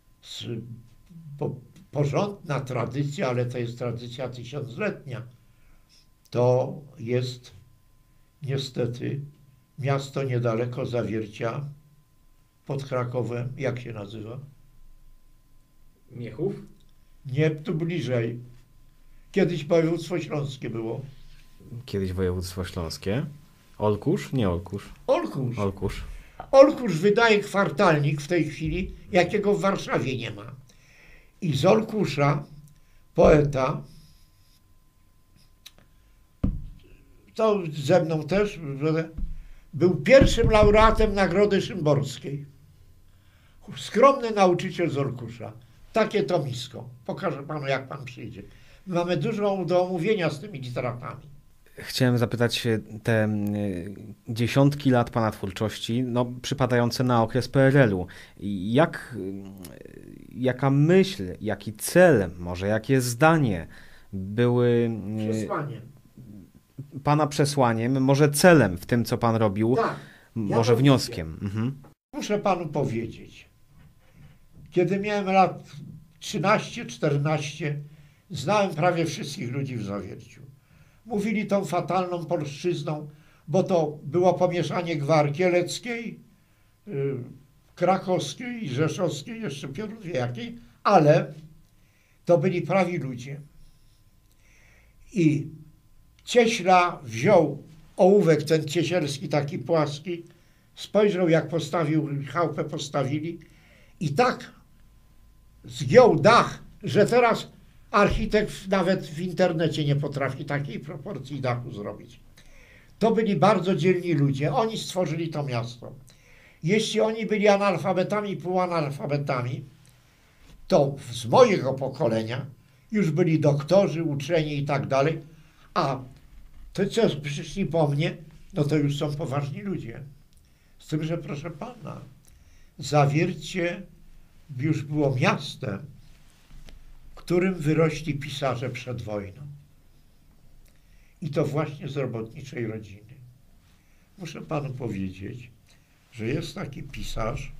porządna tradycja, ale to jest tradycja 1000-letnia, to jest niestety miasto niedaleko Zawiercia, pod Krakowem, jak się nazywa? Miechów? Nie, tu bliżej. Kiedyś województwo śląskie było. Kiedyś województwo śląskie. Olkusz? Nie Olkusz. Olkusz. Olkusz. Olkusz wydaje kwartalnik w tej chwili, jakiego w Warszawie nie ma. I z Olkusza poeta, to ze mną też, był pierwszym laureatem Nagrody Szymborskiej. Skromny nauczyciel z Olkusza. Takie tomisko. Pokażę panu, jak pan przyjdzie. Mamy dużo do omówienia z tymi literatami. Chciałem zapytać, te dziesiątki lat pana twórczości, no, przypadające na okres PRL-u. Jaka myśl, jaki cel, może jakie zdanie były pana przesłaniem, może celem w tym, co pan robił, tak, może wnioskiem? Mhm. Muszę panu powiedzieć, kiedy miałem lat 13-14, znałem prawie wszystkich ludzi w Zawierciu. Mówili tą fatalną polszczyzną, bo to było pomieszanie gwar kieleckiej, krakowskiej, rzeszowskiej, jeszcze piorun wie jakiej, ale to byli prawi ludzie. I Cieśla wziął ołówek, ten ciesielski taki płaski, spojrzał jak postawił, chałupę postawili i tak zgiął dach, że teraz architekt nawet w internecie nie potrafi takiej proporcji dachu zrobić. To byli bardzo dzielni ludzie. Oni stworzyli to miasto. Jeśli oni byli analfabetami, półanalfabetami, to z mojego pokolenia już byli doktorzy, uczeni i tak dalej, a to, co przyszli po mnie, no to już są poważni ludzie. Z tym, że proszę pana, Zawiercie już było miastem, w którym wyrośli pisarze przed wojną. I to właśnie z robotniczej rodziny. Muszę panu powiedzieć, że jest taki pisarz,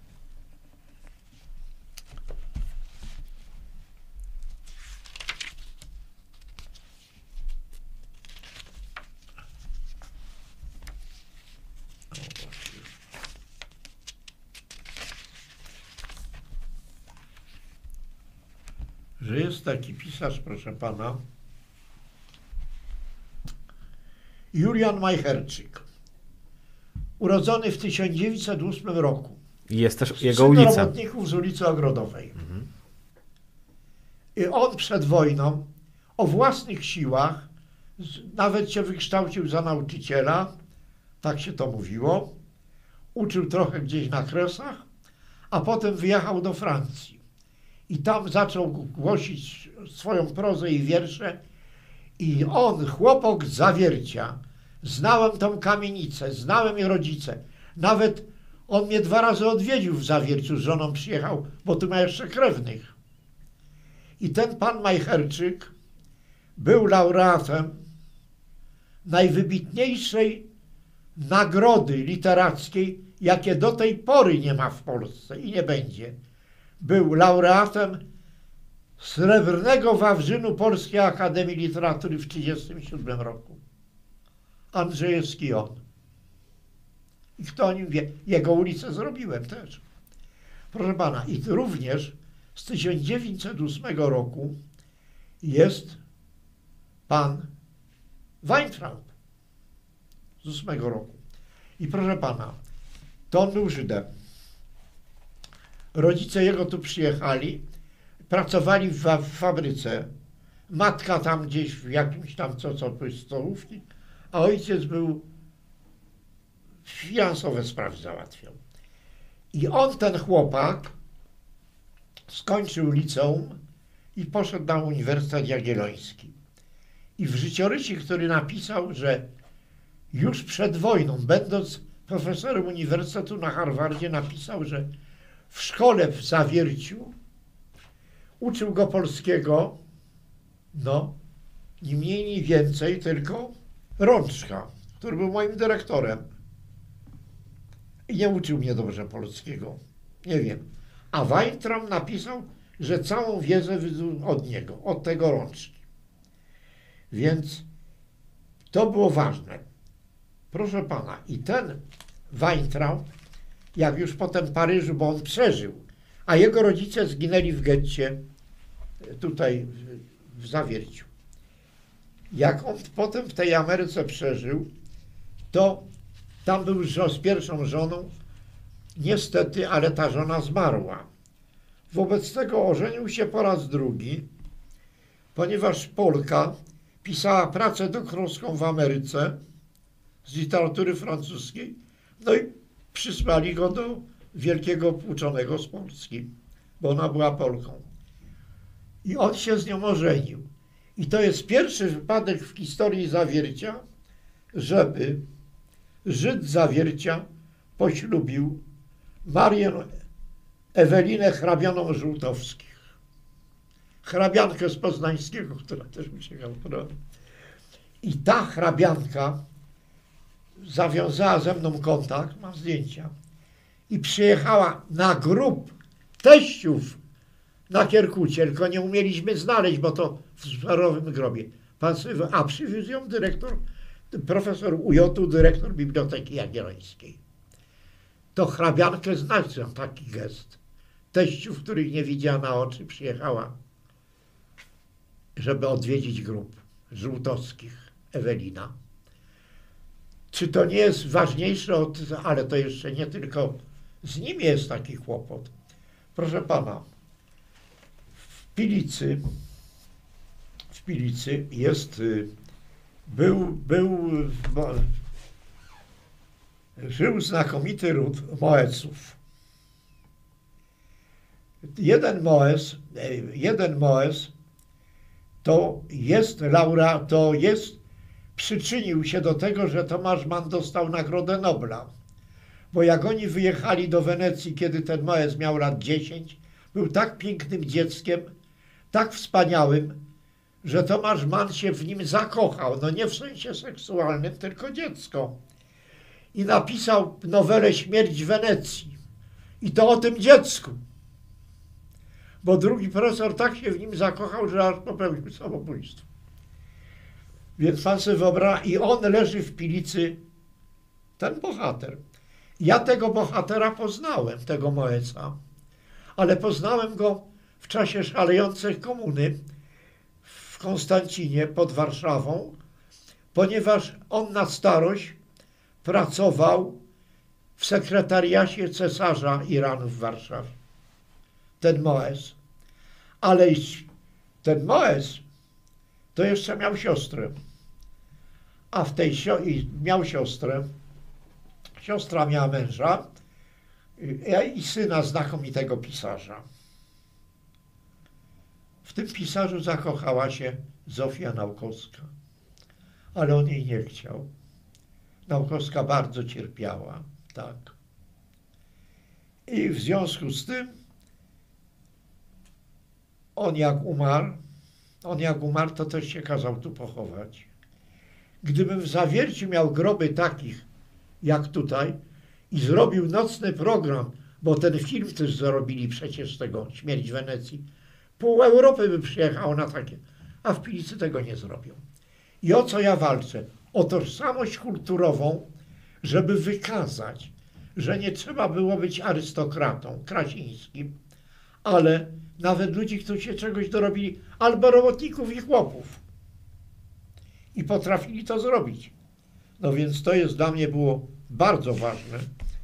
proszę pana, Julian Majcherczyk, urodzony w 1908 roku. Jest też jego Syn ulica. robotników z ulicy Ogrodowej. I on przed wojną o własnych siłach nawet się wykształcił za nauczyciela, tak się to mówiło. Uczył trochę gdzieś na Kresach, a potem wyjechał do Francji. I tam zaczął głosić swoją prozę i wiersze. I on, chłopak z Zawiercia, znałem tą kamienicę, znałem jej rodzice. Nawet on mnie 2 razy odwiedził w Zawierciu, z żoną przyjechał, bo tu ma jeszcze krewnych. I ten pan Majcherczyk był laureatem najwybitniejszej nagrody literackiej, jakie do tej pory nie ma w Polsce i nie będzie. Był laureatem Srebrnego Wawrzynu Polskiej Akademii Literatury w 1937 roku. Andrzejewski on. I kto o nim wie? Jego ulicę zrobiłem też. Proszę pana, i również z 1908 roku jest pan Weintraub z 8 roku. I proszę pana, to on był Żydem. Rodzice jego tu przyjechali, pracowali w fabryce. Matka tam gdzieś w jakimś tam stołówki, a ojciec był finansowe sprawy załatwiał. I on, ten chłopak, skończył liceum i poszedł na Uniwersytet Jagielloński. I w życiorysie, który napisał, że już przed wojną, będąc profesorem uniwersytetu na Harvardzie, napisał, że w szkole w Zawierciu uczył go polskiego, no, ni mniej, ni więcej, tylko Rączka, który był moim dyrektorem. I nie uczył mnie dobrze polskiego. Nie wiem. A Weintraub napisał, że całą wiedzę od niego, od tego Rączki. Więc to było ważne. Proszę pana, i ten Weintraub, jak już potem w Paryżu, bo on przeżył, a jego rodzice zginęli w getcie tutaj w Zawierciu. Jak on potem w tej Ameryce przeżył, to tam był z pierwszą żoną, niestety, ale ta żona zmarła. Wobec tego ożenił się po raz drugi, ponieważ Polka pisała pracę doktorską w Ameryce z literatury francuskiej, no i przysłali go do wielkiego uczonego z Polski, bo ona była Polką. I on się z nią ożenił. I to jest pierwszy wypadek w historii Zawiercia, żeby Żyd Zawiercia poślubił Marię Ewelinę hrabioną Żółtowskich. Hrabiankę z Poznańskiego, która też uciekała. I ta hrabianka zawiązała ze mną kontakt, mam zdjęcia, i przyjechała na grób teściów na Kierkucie, tylko nie umieliśmy znaleźć, bo to w zbiorowym grobie. A przywiózł ją dyrektor, profesor UJ-u, dyrektor Biblioteki Jagiellońskiej. To hrabiankę znalazł taki gest. Teściów, których nie widziała na oczy, przyjechała, żeby odwiedzić grób Żółtowskich, Ewelina. Czy to nie jest ważniejsze od... Ale to jeszcze nie tylko z nim jest taki kłopot. Proszę pana, w Pilicy jest... Żył znakomity ród Moesów. Jeden Moes przyczynił się do tego, że Tomasz Mann dostał Nagrodę Nobla. Bo jak oni wyjechali do Wenecji, kiedy ten Moes miał lat 10, był tak pięknym dzieckiem, tak wspaniałym, że Tomasz Mann się w nim zakochał. No nie w sensie seksualnym, tylko dziecko. I napisał nowelę Śmierć w Wenecji. I to o tym dziecku. Bo drugi profesor tak się w nim zakochał, że aż popełnił samobójstwo. Więc pan sobie wyobraża, i on leży w Pilicy, ten bohater. Ja tego bohatera poznałem, tego Moesa, ale poznałem go w czasie szalejącej komuny w Konstancinie pod Warszawą, ponieważ on na starość pracował w sekretariacie cesarza Iranu w Warszawie. Ten Moes. Ale ten Moes to jeszcze miał siostrę. A w tej miał siostrę. Siostra miała męża i syna znakomitego pisarza. W tym pisarzu zakochała się Zofia Naukowska, ale on jej nie chciał. Naukowska bardzo cierpiała, tak. I w związku z tym on jak umarł, to też się kazał tu pochować. Gdybym w Zawierciu miał groby takich jak tutaj i zrobił nocny program, bo ten film też zarobili przecież tego, Śmierć w Wenecji, pół Europy by przyjechało na takie, a w Pilicy tego nie zrobią. I o co ja walczę? O tożsamość kulturową, żeby wykazać, że nie trzeba było być arystokratą, Krasińskim, ale nawet ludzi, którzy się czegoś dorobili, albo robotników i chłopów. I potrafili to zrobić. No więc to jest dla mnie było bardzo ważne.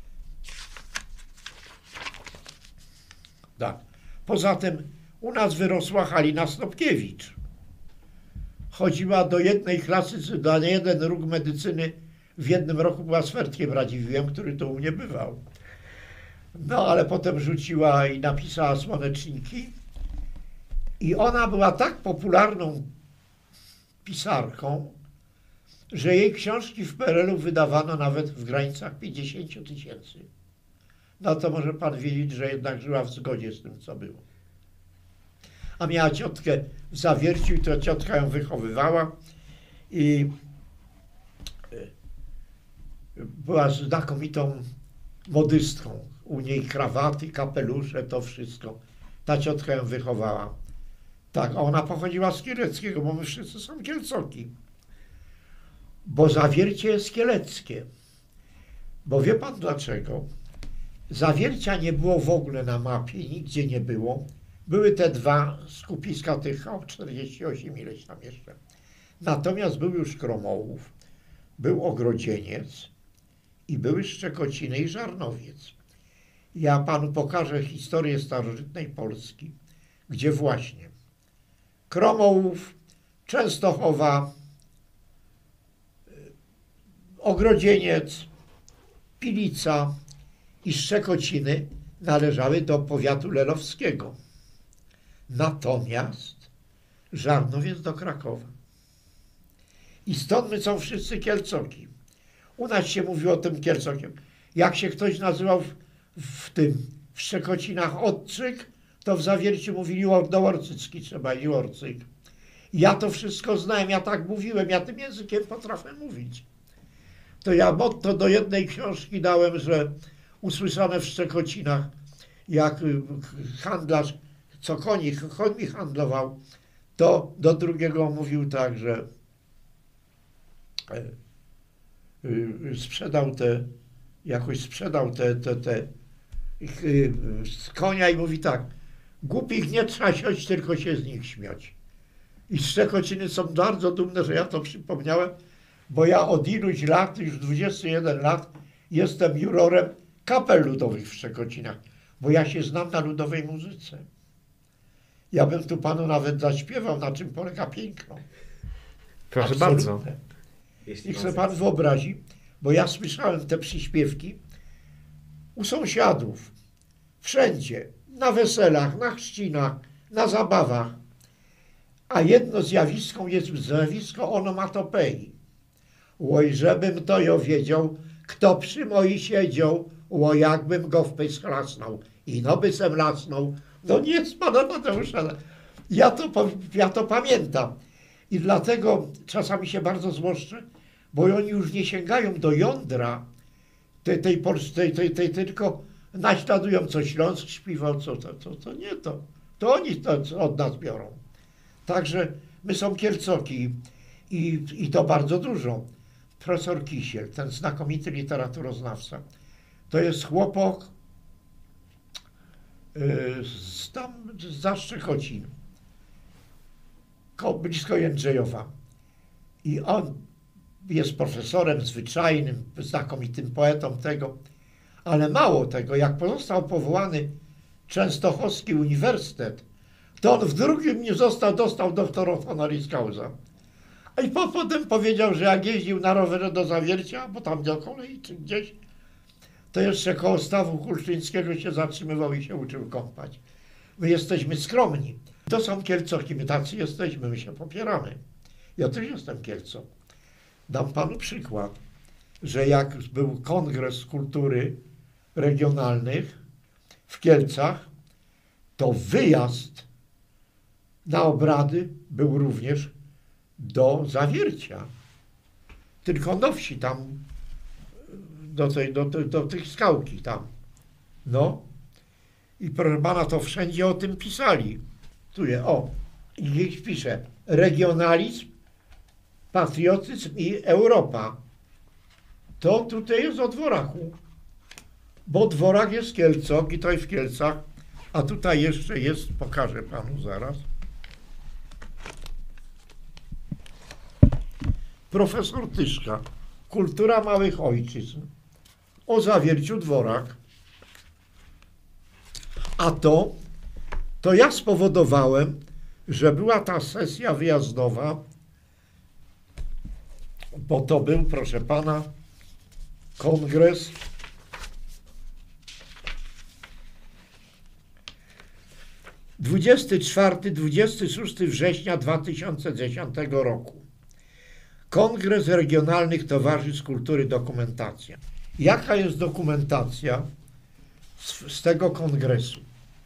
Tak. Poza tym u nas wyrosła Halina Stopkiewicz. Chodziła do jednej klasy, na jeden róg medycyny. W jednym roku była z Fertkiem Radziwiłłem, który tu u mnie bywał. No ale potem rzuciła i napisała Słoneczniki. I ona była tak popularną pisarką, że jej książki w PRL-u wydawano nawet w granicach 50 000. No to może pan wiedzieć, że jednak żyła w zgodzie z tym, co było. A miała ciotkę w Zawierciu i to ciotka ją wychowywała i była znakomitą modystką. U niej krawaty, kapelusze, to wszystko. Ta ciotka ją wychowała. Tak, a ona pochodziła z Kieleckiego, bo my wszyscy są Kielcoki. Bo Zawiercie jest kieleckie. Bo wie pan dlaczego? Zawiercia nie było w ogóle na mapie, nigdzie nie było. Były te dwa skupiska tych, 48 ileś tam jeszcze. Natomiast był już Kromołów, był Ogrodzieniec i były Szczekociny i Żarnowiec. Ja panu pokażę historię starożytnej Polski, gdzie właśnie Kromołów, Częstochowa, Ogrodzieniec, Pilica i Szczekociny należały do powiatu lelowskiego. Natomiast Żarnowiec do Krakowa. I stąd my są wszyscy Kielcoki. U nas się mówiło o tym Kielcokiem. Jak się ktoś nazywał w Szczekocinach Odczyk, to w Zawierciu mówili Dołorcycki, trzeba i Orcyk. Ja to wszystko znałem, ja tak mówiłem, ja tym językiem potrafię mówić. To ja motto do jednej książki dałem, że usłyszane w Szczekocinach, jak handlarz, co końmi handlował, to do drugiego mówił tak, że sprzedał te z konia i mówi tak, głupich nie trzeba siąść, tylko się z nich śmiać. I Szczekociny są bardzo dumne, że ja to przypomniałem, bo ja od iluś lat, już 21 lat, jestem jurorem kapel ludowych w Szczekocinach, bo ja się znam na ludowej muzyce. Ja bym tu panu nawet zaśpiewał, na czym polega piękno. Proszę absolutne. bardzo. I sobie pan wyobrazi, bo ja słyszałem te przyśpiewki u sąsiadów, wszędzie, na weselach, na chrzcinach, na zabawach. A jedno zjawisko onomatopei. Oj, żebym to ja wiedział, kto przy moi siedział, oj, jakbym go w pysk lasnął. I no by sem lasnął. No nie z pana Tadeusza. Ja to pamiętam. I dlatego czasami się bardzo złoszczę, bo oni już nie sięgają do jądra tej tylko naśladują, co Śląsk śpiewał, co nie to. To oni to od nas biorą. Także my są Kielcoki i to bardzo dużo. Profesor Kisiel, ten znakomity literaturoznawca, to jest chłopak za Szczechocin, blisko Jędrzejowa. I on jest profesorem zwyczajnym, znakomitym poetą tego, ale mało tego, jak pozostał powołany Częstochowski Uniwersytet, to on w drugim nie dostał doktorów honoris causa. I potem powiedział, że jak jeździł na rowerze do Zawiercia, bo tam do kolei czy gdzieś, to jeszcze koło stawu Kulczyńskiego się zatrzymywał i się uczył kąpać. My jesteśmy skromni. To są Kielcoki, my tacy jesteśmy, my się popieramy. Ja też jestem Kielcok. Dam panu przykład, że jak był Kongres Kultury Regionalnych w Kielcach, to wyjazd na obrady był również do Zawiercia. Tylko na wsi tam, do tych skałki tam. No. I proszę pana, to wszędzie o tym pisali. Tu jest, i gdzieś pisze regionalizm, patriotyzm i Europa. To tutaj jest o Dworaku. Bo Dworak jest Kielcok i to jest w Kielcach, a tutaj jeszcze jest, pokażę panu zaraz. Profesor Tyszka, Kultura Małych Ojczyzn, o Zawierciu Dworak. A to ja spowodowałem, że była ta sesja wyjazdowa, bo to był, proszę pana, kongres (24 26 września 2010 roku). Kongres Regionalnych Towarzystw Kultury Dokumentacja. Jaka jest dokumentacja z tego kongresu?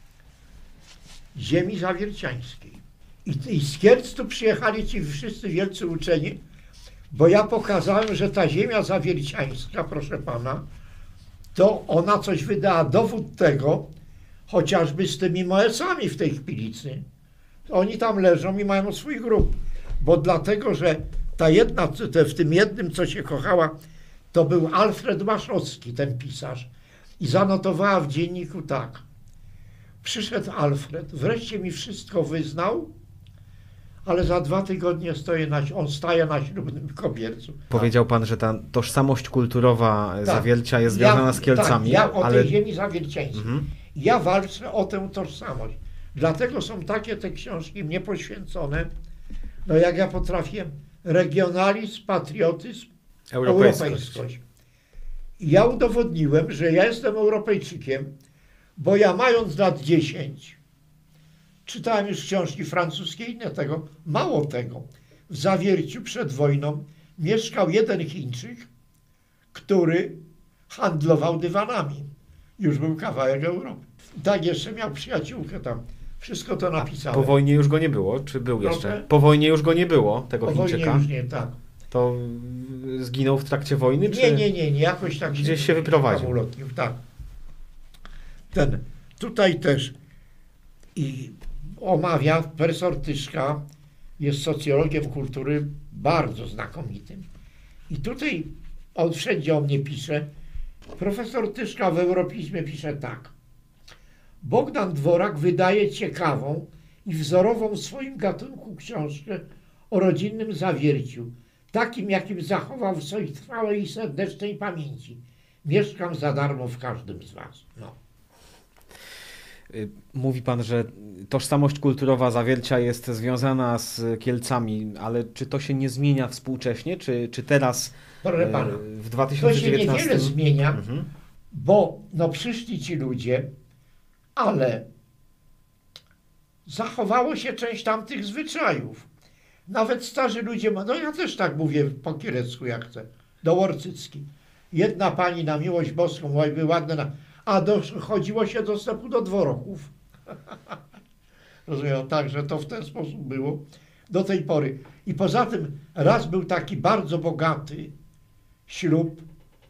Ziemi zawierciańskiej. I z Kielc tu przyjechali ci wszyscy wielcy uczeni, bo ja pokazałem, że ta ziemia zawierciańska, proszę pana, to ona coś wydała, dowód tego, chociażby z tymi Moesami w tej chwilicy. Oni tam leżą i mają swój grób, bo dlatego, że ta jedna, w tym jednym, co się kochała, to był Alfred Maszowski, ten pisarz. I zanotowała w dzienniku tak. Przyszedł Alfred, wreszcie mi wszystko wyznał, ale za 2 tygodnie on staje na ślubnym kobiercu. Powiedział pan, że ta tożsamość kulturowa Zawiercia jest związana z Kielcami. Tak, ja o tej ziemi zawierciańskiej. Ja walczę o tę tożsamość. Dlatego są takie te książki mnie poświęcone, no jak ja potrafię, regionalizm, patriotyzm, europejskość. I ja udowodniłem, że ja jestem Europejczykiem, bo ja mając lat 10, czytałem już książki francuskie i inne tego, mało tego. W Zawierciu przed wojną mieszkał jeden Chińczyk, który handlował dywanami. Już był kawałek Europy. Tak, jeszcze miał przyjaciółkę tam. Wszystko to napisałem. Po wojnie już go nie było, czy był jeszcze? Po wojnie już go nie było, tego Chińczyka? Po wojnie już nie, tak. To zginął w trakcie wojny? Czy Nie, jakoś tak gdzieś się wyprowadził. Ulotnił, tak. Tutaj też i omawia, profesor Tyszka jest socjologiem kultury bardzo znakomitym. I tutaj on wszędzie o mnie pisze. Profesor Tyszka w Europizmie pisze tak. Bogdan Dworak wydaje ciekawą i wzorową w swoim gatunku książkę o rodzinnym Zawierciu, takim jakim zachował w swojej trwałej i serdecznej pamięci. Mieszkam za darmo w każdym z was. No. Mówi pan, że tożsamość kulturowa Zawiercia jest związana z Kielcami, ale czy to się nie zmienia współcześnie? Czy teraz proszę pana, w 2019... To się niewiele zmienia, bo przyszli ci ludzie, ale zachowało się część tamtych zwyczajów. Nawet starzy ludzie, no ja też tak mówię po kielecku jak chcę, dołorcycki. Jedna pani na miłość boską, oj, ładne, a chodziło się dostępu do dworków. Rozumiem, także to w ten sposób było do tej pory. I poza tym raz był taki bardzo bogaty ślub.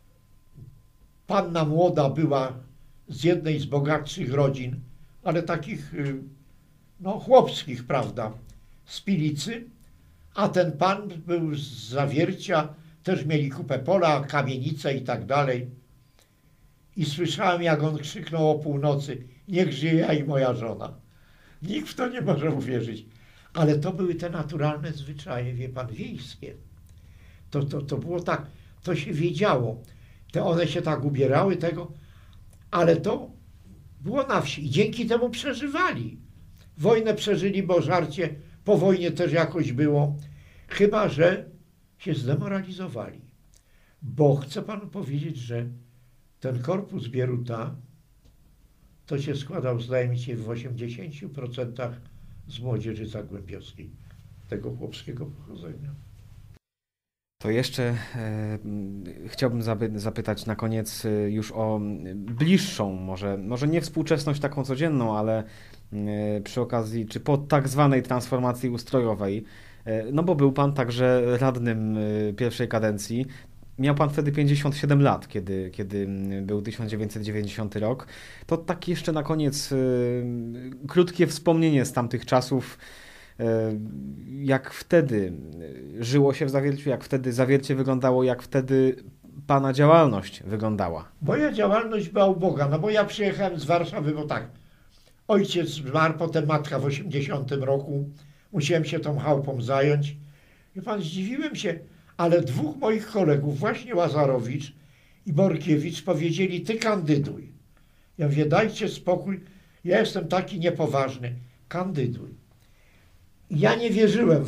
Panna młoda była z jednej z bogatszych rodzin, ale takich no, chłopskich, prawda, z Pilicy, a ten pan był z Zawiercia, też mieli kupę pola, kamienicę i tak dalej. I słyszałem, jak on krzyknął o północy: niech żyje ja i moja żona. Nikt w to nie może uwierzyć. Ale to były te naturalne zwyczaje, wie pan, wiejskie. To było tak, to się wiedziało. One się tak ubierały tego, ale to było na wsi i dzięki temu przeżywali. Wojnę przeżyli, bo żarcie po wojnie też jakoś było. Chyba że się zdemoralizowali. Bo chcę panu powiedzieć, że ten korpus Bieruta to się składał, zdaje mi się, w 80% z młodzieży zagłębiowskiej, tego chłopskiego pochodzenia. To jeszcze chciałbym zapytać na koniec już o bliższą, może nie współczesność taką codzienną, ale przy okazji, czy po tak zwanej transformacji ustrojowej, no bo był pan także radnym pierwszej kadencji. Miał pan wtedy 57 lat, kiedy był 1990 rok. To tak jeszcze na koniec krótkie wspomnienie z tamtych czasów. Jak wtedy żyło się w Zawierciu, jak wtedy Zawiercie wyglądało, jak wtedy pana działalność wyglądała? Moja działalność była uboga, no bo ja przyjechałem z Warszawy, bo tak, ojciec zmarł, potem matka w 80 roku, musiałem się tą chałupą zająć. I pan, zdziwiłem się, ale dwóch moich kolegów, właśnie Łazarowicz i Borkiewicz, powiedzieli: ty kandyduj. Ja mówię: dajcie spokój, ja jestem taki niepoważny, kandyduj. Ja nie wierzyłem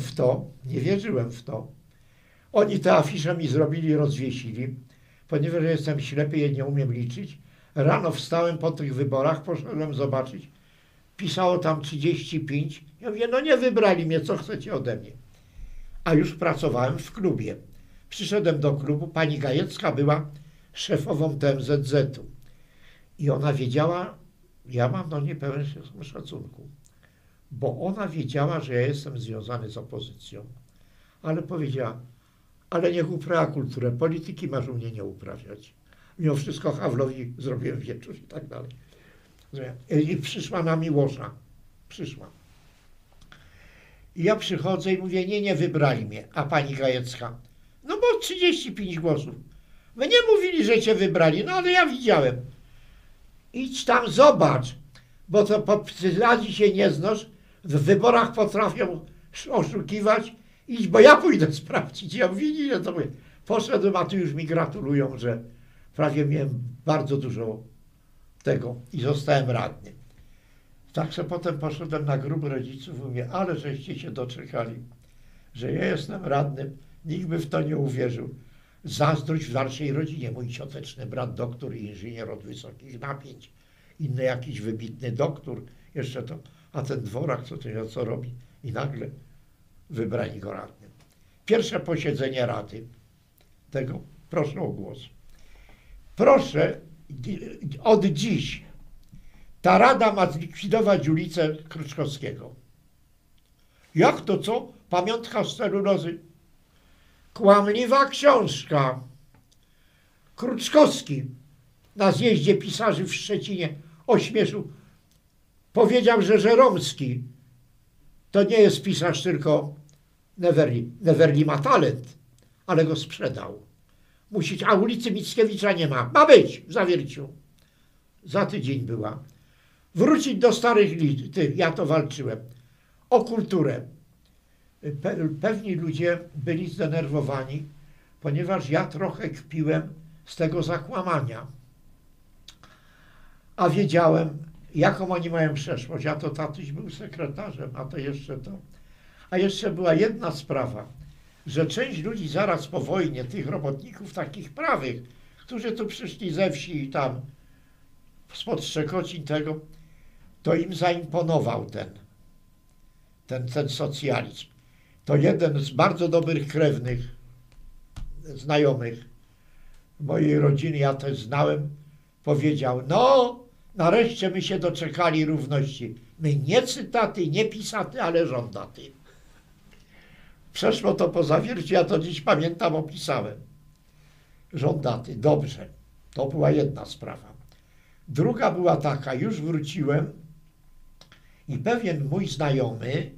w to. Oni te afisze mi zrobili, rozwiesili, ponieważ jestem ślepy i nie umiem liczyć. Rano wstałem po tych wyborach, poszedłem zobaczyć, pisało tam 35. Ja mówię: no nie wybrali mnie, co chcecie ode mnie? A już pracowałem w klubie. Przyszedłem do klubu, pani Gajecka była szefową TMZZ-u i ona wiedziała, ja mam do niej pełen szacunku, bo ona wiedziała, że ja jestem związany z opozycją, ale powiedziała: ale niech uprawia kulturę, polityki masz u mnie nie uprawiać. Mimo wszystko Hawlowi zrobiłem wieczór i tak dalej. I przyszła na Miłosza. Przyszła. I ja przychodzę i mówię: nie wybrali mnie. A pani Gajecka: no bo 35 głosów. Wy nie mówili, że cię wybrali, no ale ja widziałem. Idź tam, zobacz, bo to po psychazji się nie znosz, w wyborach potrafią oszukiwać. Idź, bo ja pójdę sprawdzić. Ja mówię: nie, to mówię. Poszedłem, a tu już mi gratulują, że prawie miałem bardzo dużo tego i zostałem radnym. Także potem poszedłem na grób rodziców i mówię: ale żeście się doczekali, że ja jestem radnym, nikt by w to nie uwierzył. Zazdrość w dalszej rodzinie. Mój cioteczny brat doktor i inżynier od wysokich napięć, inny jakiś wybitny doktor, jeszcze to, a ten Dworak co robi? I nagle wybrali go radnym. Pierwsze posiedzenie rady tego, proszę o głos. Proszę, od dziś ta rada ma zlikwidować ulicę Kruczkowskiego. Jak to co? Pamiątka z celulozy. Kłamliwa książka. Kruczkowski na zjeździe pisarzy w Szczecinie ośmieszył. Powiedział, że Żeromski to nie jest pisarz, tylko Neverli. Neverli ma talent, ale go sprzedał. A ulicy Mickiewicza nie ma. Ma być w Zawierciu. Za tydzień była. Wrócić do starych liczb. Ja to walczyłem. O kulturę. Pewni ludzie byli zdenerwowani, ponieważ ja trochę kpiłem z tego zakłamania. A wiedziałem, jaką oni mają przeszłość. A to tatuś był sekretarzem, a to jeszcze to. A jeszcze była jedna sprawa, że część ludzi zaraz po wojnie, tych robotników takich prawych, którzy tu przyszli ze wsi i tam spod Szczekocin tego, to im zaimponował ten ten socjalizm. To jeden z bardzo dobrych krewnych, znajomych mojej rodziny, ja też znałem, powiedział, no nareszcie my się doczekali równości. My nie cytaty, nie pisaty, ale żądaty. Przeszło to po zawierciu, ja to dziś pamiętam, opisałem. Żądaty, dobrze. To była jedna sprawa. Druga była taka, już wróciłem i pewien mój znajomy,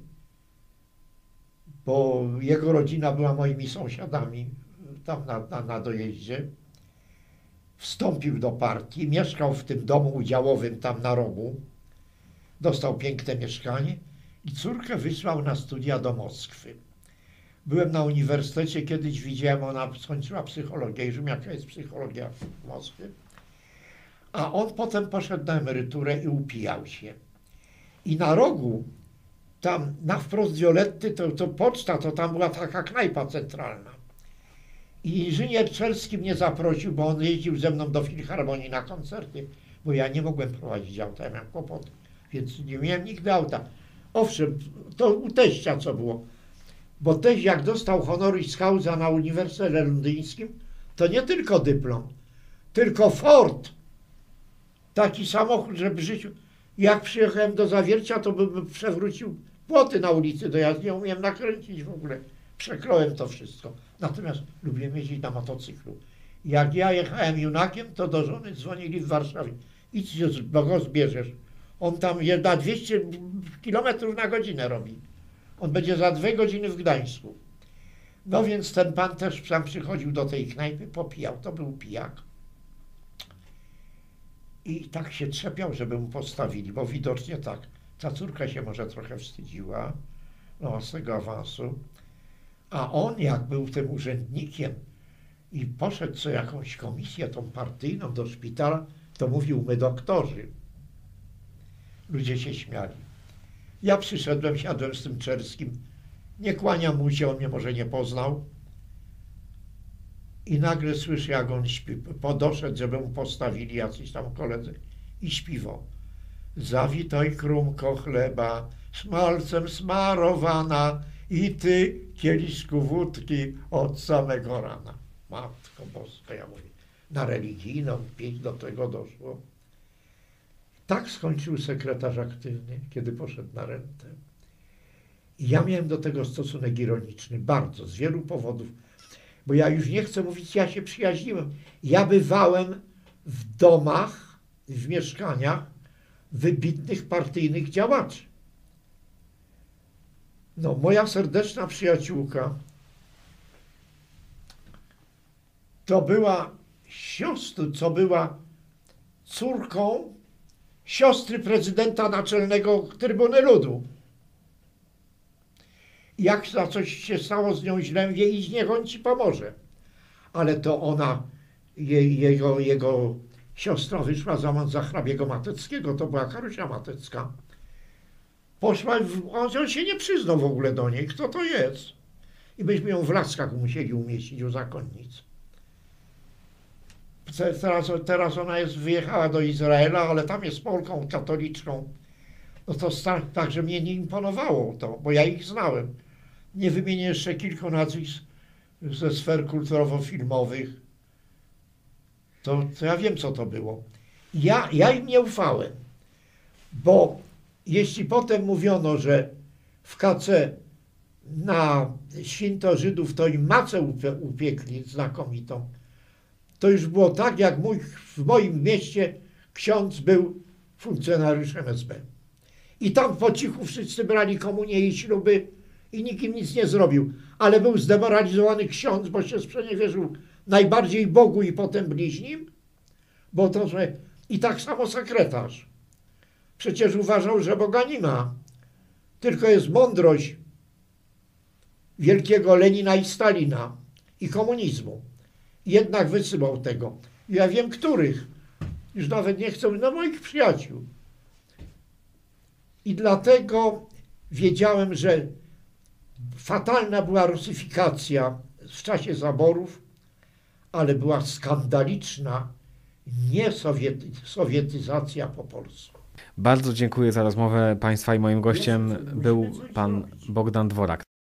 bo jego rodzina była moimi sąsiadami tam na dojeździe, wstąpił do partii, mieszkał w tym domu udziałowym tam na rogu, dostał piękne mieszkanie i córkę wysłał na studia do Moskwy. Byłem na uniwersytecie, kiedyś widziałem, ona skończyła psychologię i wiem, jaka jest psychologia w Moskwie. A on potem poszedł na emeryturę i upijał się. I na rogu, tam na wprost Violetty, to poczta, to tam była taka knajpa centralna. I inżynier Czerski mnie zaprosił, bo on jeździł ze mną do Filharmonii na koncerty, bo ja nie mogłem prowadzić auta, ja miałem kłopoty, więc nie miałem nigdy auta. Owszem, to u teścia co było, bo teść jak dostał honoris causa na Uniwersytecie Londyńskim, to nie tylko dyplom, tylko Ford. Taki samochód, że w życiu, jak przyjechałem do Zawiercia, to bym przewrócił płoty na ulicy, to ja nie umiem nakręcić w ogóle. Przekrołem to wszystko. Natomiast lubię jeździć na motocyklu. Jak ja jechałem junakiem, to do żony dzwonili w Warszawie. Idź, bo go zbierzesz. On tam na 200 km na godzinę robi. On będzie za 2 godziny w Gdańsku. No więc ten pan też sam przychodził do tej knajpy, popijał. To był pijak. I tak się trzepiał, żeby mu postawili, bo widocznie tak. Ta córka się może trochę wstydziła z tego awansu. A on, jak był tym urzędnikiem i poszedł co jakąś komisję tą partyjną do szpitala, to mówił, my doktorzy. Ludzie się śmiali. Ja przyszedłem, siadłem z tym Czerskim. Nie kłaniam mu się, on mnie może nie poznał. I nagle słyszę, jak on śpi. Podoszedł, żeby mu postawili jacyś tam koledzy i śpiwał. Zawitaj krumko chleba, smalcem smarowana i ty kieliszku wódki od samego rana. Matko Boska, ja mówię, na religijną pieśń do tego doszło. Tak skończył sekretarz aktywny, kiedy poszedł na rentę. I ja miałem do tego stosunek ironiczny, bardzo, z wielu powodów. Bo ja już nie chcę mówić, ja się przyjaźniłem. Ja bywałem w domach, w mieszkaniach wybitnych partyjnych działaczy. No, moja serdeczna przyjaciółka to była była córką siostry prezydenta Naczelnego Trybuny Ludu. Jak za coś się stało z nią źle, wie, idź, niech on ci pomoże. Ale to ona, jego siostra wyszła za mąż za hrabiego Mateckiego, to była Karusia Matecka. Poszła, on się nie przyznał w ogóle do niej, kto to jest. I byśmy ją w Laskach musieli umieścić u zakonnic. Teraz ona wyjechała do Izraela, ale tam jest Polką katoliczką. No to tak, że mnie nie imponowało to, bo ja ich znałem. Nie wymienię jeszcze kilku nazwisk ze sfer kulturowo-filmowych. To ja wiem, co to było. Ja im nie ufałem, bo jeśli potem mówiono, że w KC na święto Żydów to im macę upiekli znakomitą, to już było tak, jak w moim mieście ksiądz był funkcjonariuszem SB. I tam po cichu wszyscy brali komunię i śluby i nikt im nic nie zrobił. Ale był zdemoralizowany ksiądz, bo się sprzeniewierzył najbardziej Bogu i potem bliźnim. Bo to, że... I tak samo sekretarz. Przecież uważał, że Boga nie ma. Tylko jest mądrość wielkiego Lenina i Stalina i komunizmu. Jednak wysyłał tego. Ja wiem, których. Już nawet nie chcę, no moich przyjaciół. I dlatego wiedziałem, że fatalna była rusyfikacja w czasie zaborów, ale była skandaliczna sowietyzacja po polsku. Bardzo dziękuję za rozmowę Państwa i moim gościem był pan Bogdan Dworak.